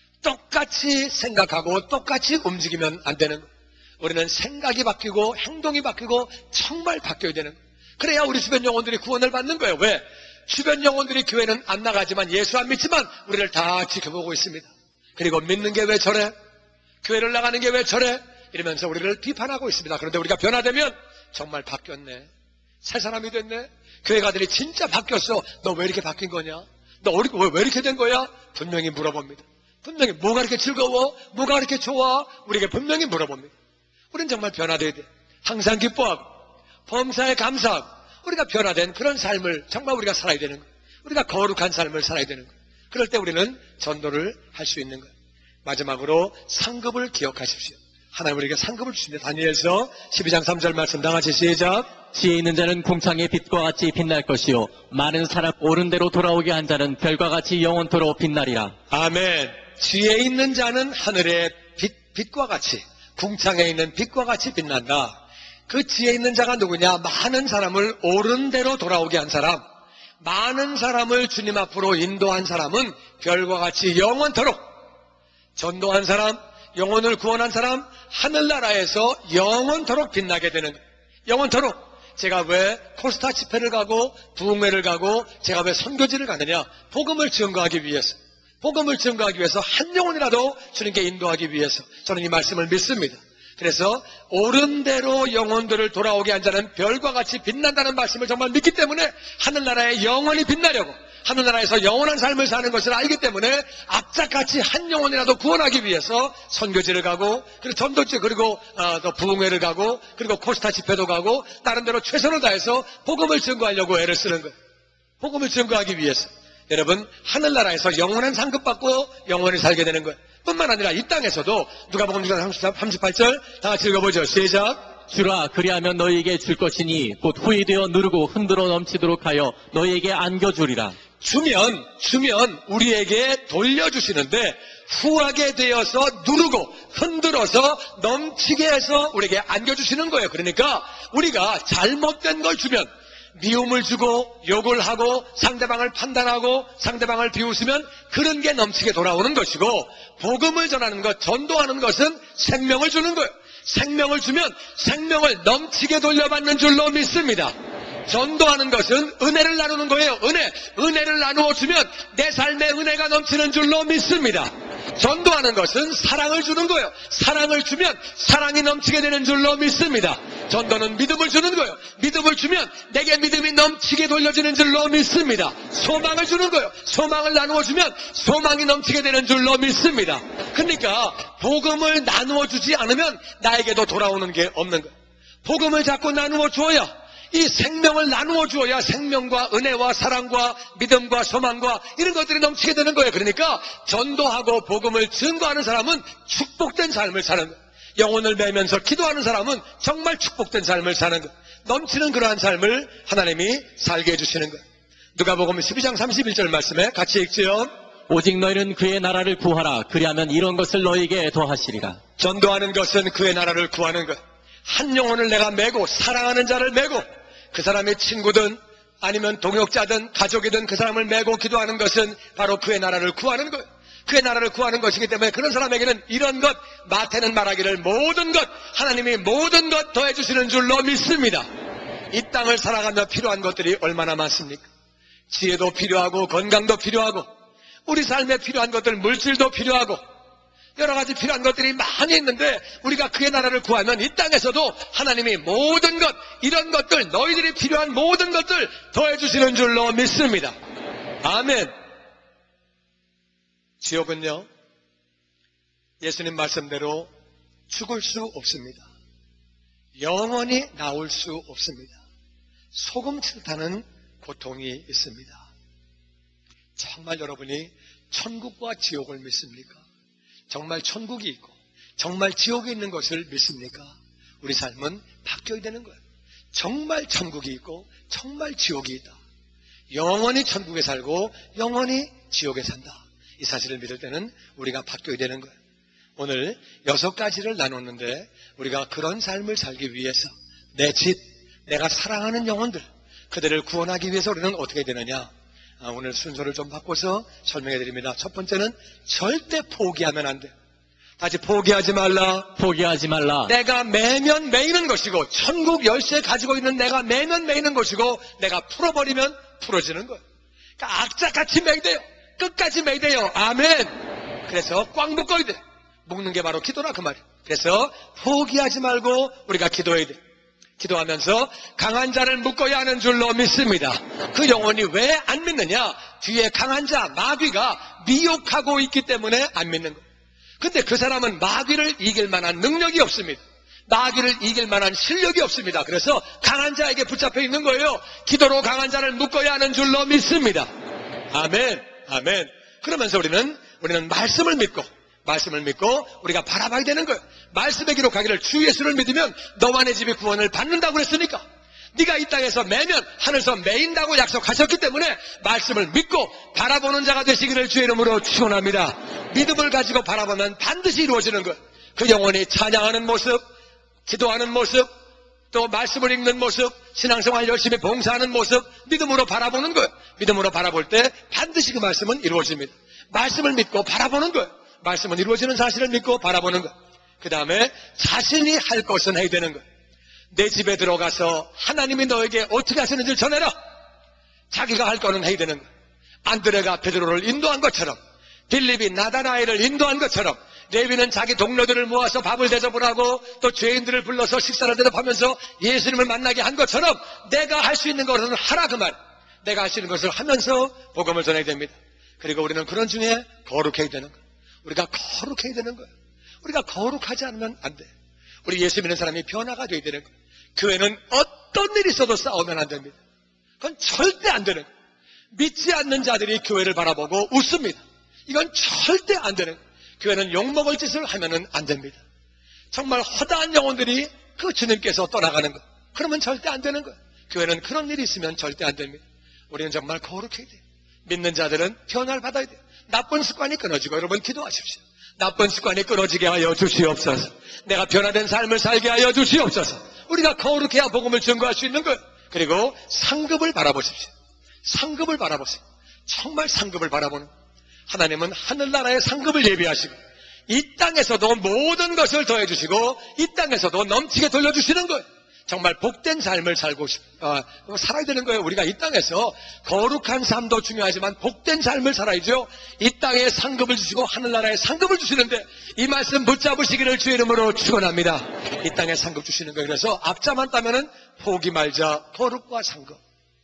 똑같이 생각하고 똑같이 움직이면 안 되는 거. 우리는 생각이 바뀌고 행동이 바뀌고 정말 바뀌어야 되는 거. 그래야 우리 주변 영혼들이 구원을 받는 거예요. 왜? 주변 영혼들이 교회는 안 나가지만 예수 안 믿지만 우리를 다 지켜보고 있습니다. 그리고 믿는 게 왜 저래? 교회를 나가는 게 왜 저래? 이러면서 우리를 비판하고 있습니다. 그런데 우리가 변화되면 정말 바뀌었네. 새 사람이 됐네. 교회 가들이 진짜 바뀌었어. 너 왜 이렇게 바뀐 거냐? 너 왜 이렇게 된 거야? 분명히 물어봅니다. 분명히 뭐가 이렇게 즐거워? 뭐가 이렇게 좋아? 우리에게 분명히 물어봅니다. 우리는 정말 변화돼야 돼. 항상 기뻐하고 범사에 감사하고 우리가 변화된 그런 삶을 정말 우리가 살아야 되는 거예요. 우리가 거룩한 삶을 살아야 되는 거예요. 그럴 때 우리는 전도를 할 수 있는 거예요. 마지막으로 상급을 기억하십시오. 하나님 우리에게 상급을 주신다. 다니엘서 12장 3절 말씀 다 같이 시작. 지혜 있는 자는 궁창의 빛과 같이 빛날 것이요 많은 사람 옳은 대로 돌아오게 한 자는 별과 같이 영원토록 빛나리라. 아멘. 지혜 있는 자는 하늘의 빛과 같이 궁창에 있는 빛과 같이 빛난다. 그 지혜 있는 자가 누구냐? 많은 사람을 옳은 대로 돌아오게 한 사람, 많은 사람을 주님 앞으로 인도한 사람은 별과 같이 영원토록, 전도한 사람, 영혼을 구원한 사람, 하늘나라에서 영원토록 빛나게 되는 거예요. 영원토록. 제가 왜 코스타 집회를 가고 부흥회를 가고 제가 왜 선교지를 가느냐? 복음을 증거하기 위해서. 복음을 증거하기 위해서 한 영혼이라도 주님께 인도하기 위해서 저는 이 말씀을 믿습니다. 그래서 옳은 대로 영혼들을 돌아오게 한 자는 별과 같이 빛난다는 말씀을 정말 믿기 때문에 하늘나라에 영원히 빛나려고 하늘나라에서 영원한 삶을 사는 것을 알기 때문에 악착같이 한 영혼이라도 구원하기 위해서 선교지를 가고 그리고 전도지 그리고 또 부흥회를 가고 그리고 코스타 집회도 가고 나름대로 최선을 다해서 복음을 증거하려고 애를 쓰는 거예요. 복음을 증거하기 위해서. 여러분 하늘나라에서 영원한 상급받고 영원히 살게 되는 거예요. 뿐만 아니라 이 땅에서도 누가복음 6장 38절 다 같이 읽어보죠. 시작. 주라 그리하면 너희에게 줄 것이니 곧 후이 되어 누르고 흔들어 넘치도록 하여 너희에게 안겨주리라. 주면 우리에게 돌려주시는데 후하게 되어서 누르고 흔들어서 넘치게 해서 우리에게 안겨주시는 거예요. 그러니까 우리가 잘못된 걸 주면 미움을 주고 욕을 하고 상대방을 판단하고 상대방을 비웃으면 그런 게 넘치게 돌아오는 것이고 복음을 전하는 것, 전도하는 것은 생명을 주는 거예요. 생명을 주면 생명을 넘치게 돌려받는 줄로 믿습니다. 전도하는 것은 은혜를 나누는 거예요. 은혜를 나누어 주면 내 삶에 은혜가 넘치는 줄로 믿습니다. 전도하는 것은 사랑을 주는 거예요. 사랑을 주면 사랑이 넘치게 되는 줄로 믿습니다. 전도는 믿음을 주는 거예요. 믿음을 주면 내게 믿음이 넘치게 돌려지는 줄로 믿습니다. 소망을 주는 거예요. 소망을 나누어 주면 소망이 넘치게 되는 줄로 믿습니다. 그러니까 복음을 나누어 주지 않으면 나에게도 돌아오는 게 없는 거예요. 복음을 자꾸 나누어 주어야 이 생명을 나누어 주어야 생명과 은혜와 사랑과 믿음과 소망과 이런 것들이 넘치게 되는 거예요. 그러니까 전도하고 복음을 증거하는 사람은 축복된 삶을 사는 거예요. 영혼을 매면서 기도하는 사람은 정말 축복된 삶을 사는 거예요. 넘치는 그러한 삶을 하나님이 살게 해주시는 거예요. 누가복음 12장 31절 말씀에 같이 읽지요. 오직 너희는 그의 나라를 구하라. 그리하면 이런 것을 너희에게 더하시리라. 전도하는 것은 그의 나라를 구하는 것. 한 영혼을 내가 메고 사랑하는 자를 메고 그 사람의 친구든 아니면 동역자든 가족이든 그 사람을 메고 기도하는 것은 바로 그의 나라를 구하는 것. 그의 나라를 구하는 것이기 때문에 그런 사람에게는 이런 것, 마태는 말하기를 모든 것, 하나님이 모든 것 더해 주시는 줄로 믿습니다. 이 땅을 살아가며 필요한 것들이 얼마나 많습니까? 지혜도 필요하고 건강도 필요하고 우리 삶에 필요한 것들, 물질도 필요하고 여러 가지 필요한 것들이 많이 있는데 우리가 그의 나라를 구하면 이 땅에서도 하나님이 모든 것, 이런 것들, 너희들이 필요한 모든 것들 더해 주시는 줄로 믿습니다. 아멘. 지옥은요, 예수님 말씀대로 죽을 수 없습니다. 영원히 나올 수 없습니다. 소금치듯하는 고통이 있습니다. 정말 여러분이 천국과 지옥을 믿습니까? 정말 천국이 있고 정말 지옥이 있는 것을 믿습니까? 우리 삶은 바뀌어야 되는 거예요. 정말 천국이 있고 정말 지옥이 있다. 영원히 천국에 살고 영원히 지옥에 산다. 이 사실을 믿을 때는 우리가 바뀌어야 되는 거예요. 오늘 6가지를 나눴는데 우리가 그런 삶을 살기 위해서 내 집, 내가 사랑하는 영혼들, 그들을 구원하기 위해서 우리는 어떻게 되느냐? 오늘 순서를 좀 바꿔서 설명해 드립니다. 첫 번째는 절대 포기하면 안 돼요. 다시 포기하지 말라. 포기하지 말라. 내가 매면 매이는 것이고 천국 열쇠 가지고 있는 내가 매면 매이는 것이고 내가 풀어버리면 풀어지는 거예요. 그러니까 악착같이 매이돼요. 끝까지 매이돼요. 아멘. 그래서 꽉 묶어야 돼. 묶는 게 바로 기도라 그 말이에요. 그래서 포기하지 말고 우리가 기도해야 돼. 기도하면서 강한 자를 묶어야 하는 줄로 믿습니다. 그 영혼이 왜 안 믿느냐? 뒤에 강한 자, 마귀가 미혹하고 있기 때문에 안 믿는 거예요. 근데 그 사람은 마귀를 이길 만한 능력이 없습니다. 마귀를 이길 만한 실력이 없습니다. 그래서 강한 자에게 붙잡혀 있는 거예요. 기도로 강한 자를 묶어야 하는 줄로 믿습니다. 아멘, 아멘. 그러면서 우리는 말씀을 믿고 우리가 바라봐야 되는 거예요. 말씀의 기록하기를 주 예수를 믿으면 너와 내 집이 구원을 받는다고 그랬으니까 네가 이 땅에서 매면 하늘에서 매인다고 약속하셨기 때문에 말씀을 믿고 바라보는 자가 되시기를 주의 이름으로 축원합니다. 믿음을 가지고 바라보면 반드시 이루어지는 거예요. 그 영혼이 찬양하는 모습, 기도하는 모습, 또 말씀을 읽는 모습, 신앙생활 열심히 봉사하는 모습, 믿음으로 바라보는 거예요. 믿음으로 바라볼 때 반드시 그 말씀은 이루어집니다. 말씀을 믿고 바라보는 거예요. 말씀은 이루어지는 사실을 믿고 바라보는 것. 그 다음에 자신이 할 것은 해야 되는 것. 내 집에 들어가서 하나님이 너에게 어떻게 하시는지를 전해라. 자기가 할 거는 해야 되는 것. 안드레가 베드로를 인도한 것처럼, 빌립이 나다나엘을 인도한 것처럼, 레위는 자기 동료들을 모아서 밥을 대접을 하고 또 죄인들을 불러서 식사를 대접하면서 예수님을 만나게 한 것처럼 내가 할 수 있는 것은 하라 그 말. 내가 할 수 있는 것을 하면서 복음을 전해야 됩니다. 그리고 우리는 그런 중에 거룩해야 되는 거예요. 우리가 거룩해야 되는 거예요. 우리가 거룩하지 않으면 안 돼. 우리 예수 믿는 사람이 변화가 돼야 되는 거예요. 교회는 어떤 일이 있어도 싸우면 안 됩니다. 그건 절대 안 되는 거예요. 믿지 않는 자들이 교회를 바라보고 웃습니다. 이건 절대 안 되는 거예요. 교회는 욕먹을 짓을 하면은 안 됩니다. 정말 허다한 영혼들이 그 주님께서 떠나가는 거. 그러면 절대 안 되는 거예요. 교회는 그런 일이 있으면 절대 안 됩니다. 우리는 정말 거룩해야 돼요. 믿는 자들은 변화를 받아야 돼요. 나쁜 습관이 끊어지고 여러분 기도하십시오. 나쁜 습관이 끊어지게 하여 주시옵소서. 내가 변화된 삶을 살게 하여 주시옵소서. 우리가 거룩해야 복음을 증거할 수 있는 거예요. 그리고 상급을 바라보십시오. 상급을 바라보세요. 정말 상급을 바라보는 하나님은 하늘나라의 상급을 예비하시고 이 땅에서도 모든 것을 더해주시고 이 땅에서도 넘치게 돌려주시는 거예요. 정말 복된 삶을 살아야 되는 거예요. 우리가 이 땅에서 거룩한 삶도 중요하지만 복된 삶을 살아야죠. 이 땅에 상급을 주시고 하늘나라에 상급을 주시는데 이 말씀 붙잡으시기를 주의 이름으로 축원합니다. 이 땅에 상급 주시는 거예요. 그래서 앞자만 따면은 포기 말자. 거룩과 상급.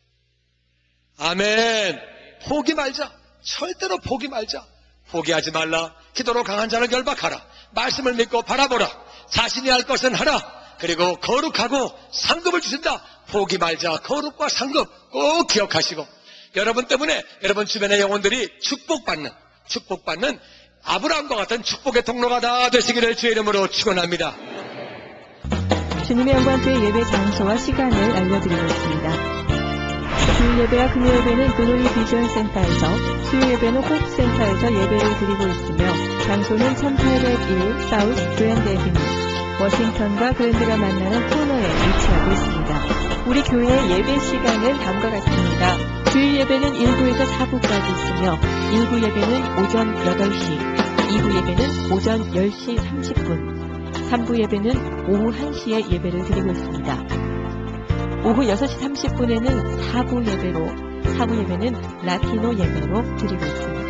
아멘. 포기 말자. 절대로 포기 말자. 포기하지 말라. 기도로 강한 자를 결박하라. 말씀을 믿고 바라보라. 자신이 할 것은 하라. 그리고 거룩하고 상급을 주신다. 포기 말자. 거룩과 상급 꼭 기억하시고 여러분 때문에 여러분 주변의 영혼들이 축복받는 아브라함과 같은 축복의 통로가 다 되시기를 주의 이름으로 축원합니다. 주님의 영광교회 예배 장소와 시간을 알려드리고 있습니다. 주일 예배와 금요 예배는 글로리 비전 센터에서, 수요 예배는 호프센터에서 예배를 드리고 있으며 장소는 1801 사우스 그랜드 애비뉴 워싱턴과 그랜드가 만나는 코너에 위치하고 있습니다. 우리 교회의 예배 시간은 다음과 같습니다. 주일 예배는 1부에서 4부까지 있으며 1부 예배는 오전 8시, 2부 예배는 오전 10시 30분, 3부 예배는 오후 1시에 예배를 드리고 있습니다. 오후 6시 30분에는 4부 예배는 라티노 예배로 드리고 있습니다.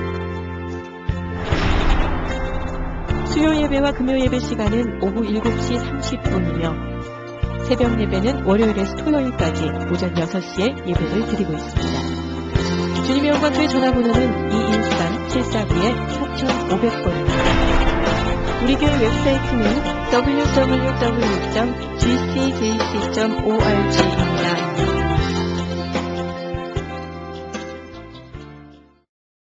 수요 예배와 금요 예배 시간은 오후 7시 30분이며 새벽 예배는 월요일에서 토요일까지 오전 6시에 예배를 드리고 있습니다. 주님의 영광교회 전화번호는 213-749-4500번입니다. 우리 교회 웹사이트는 www.gcjc.org입니다.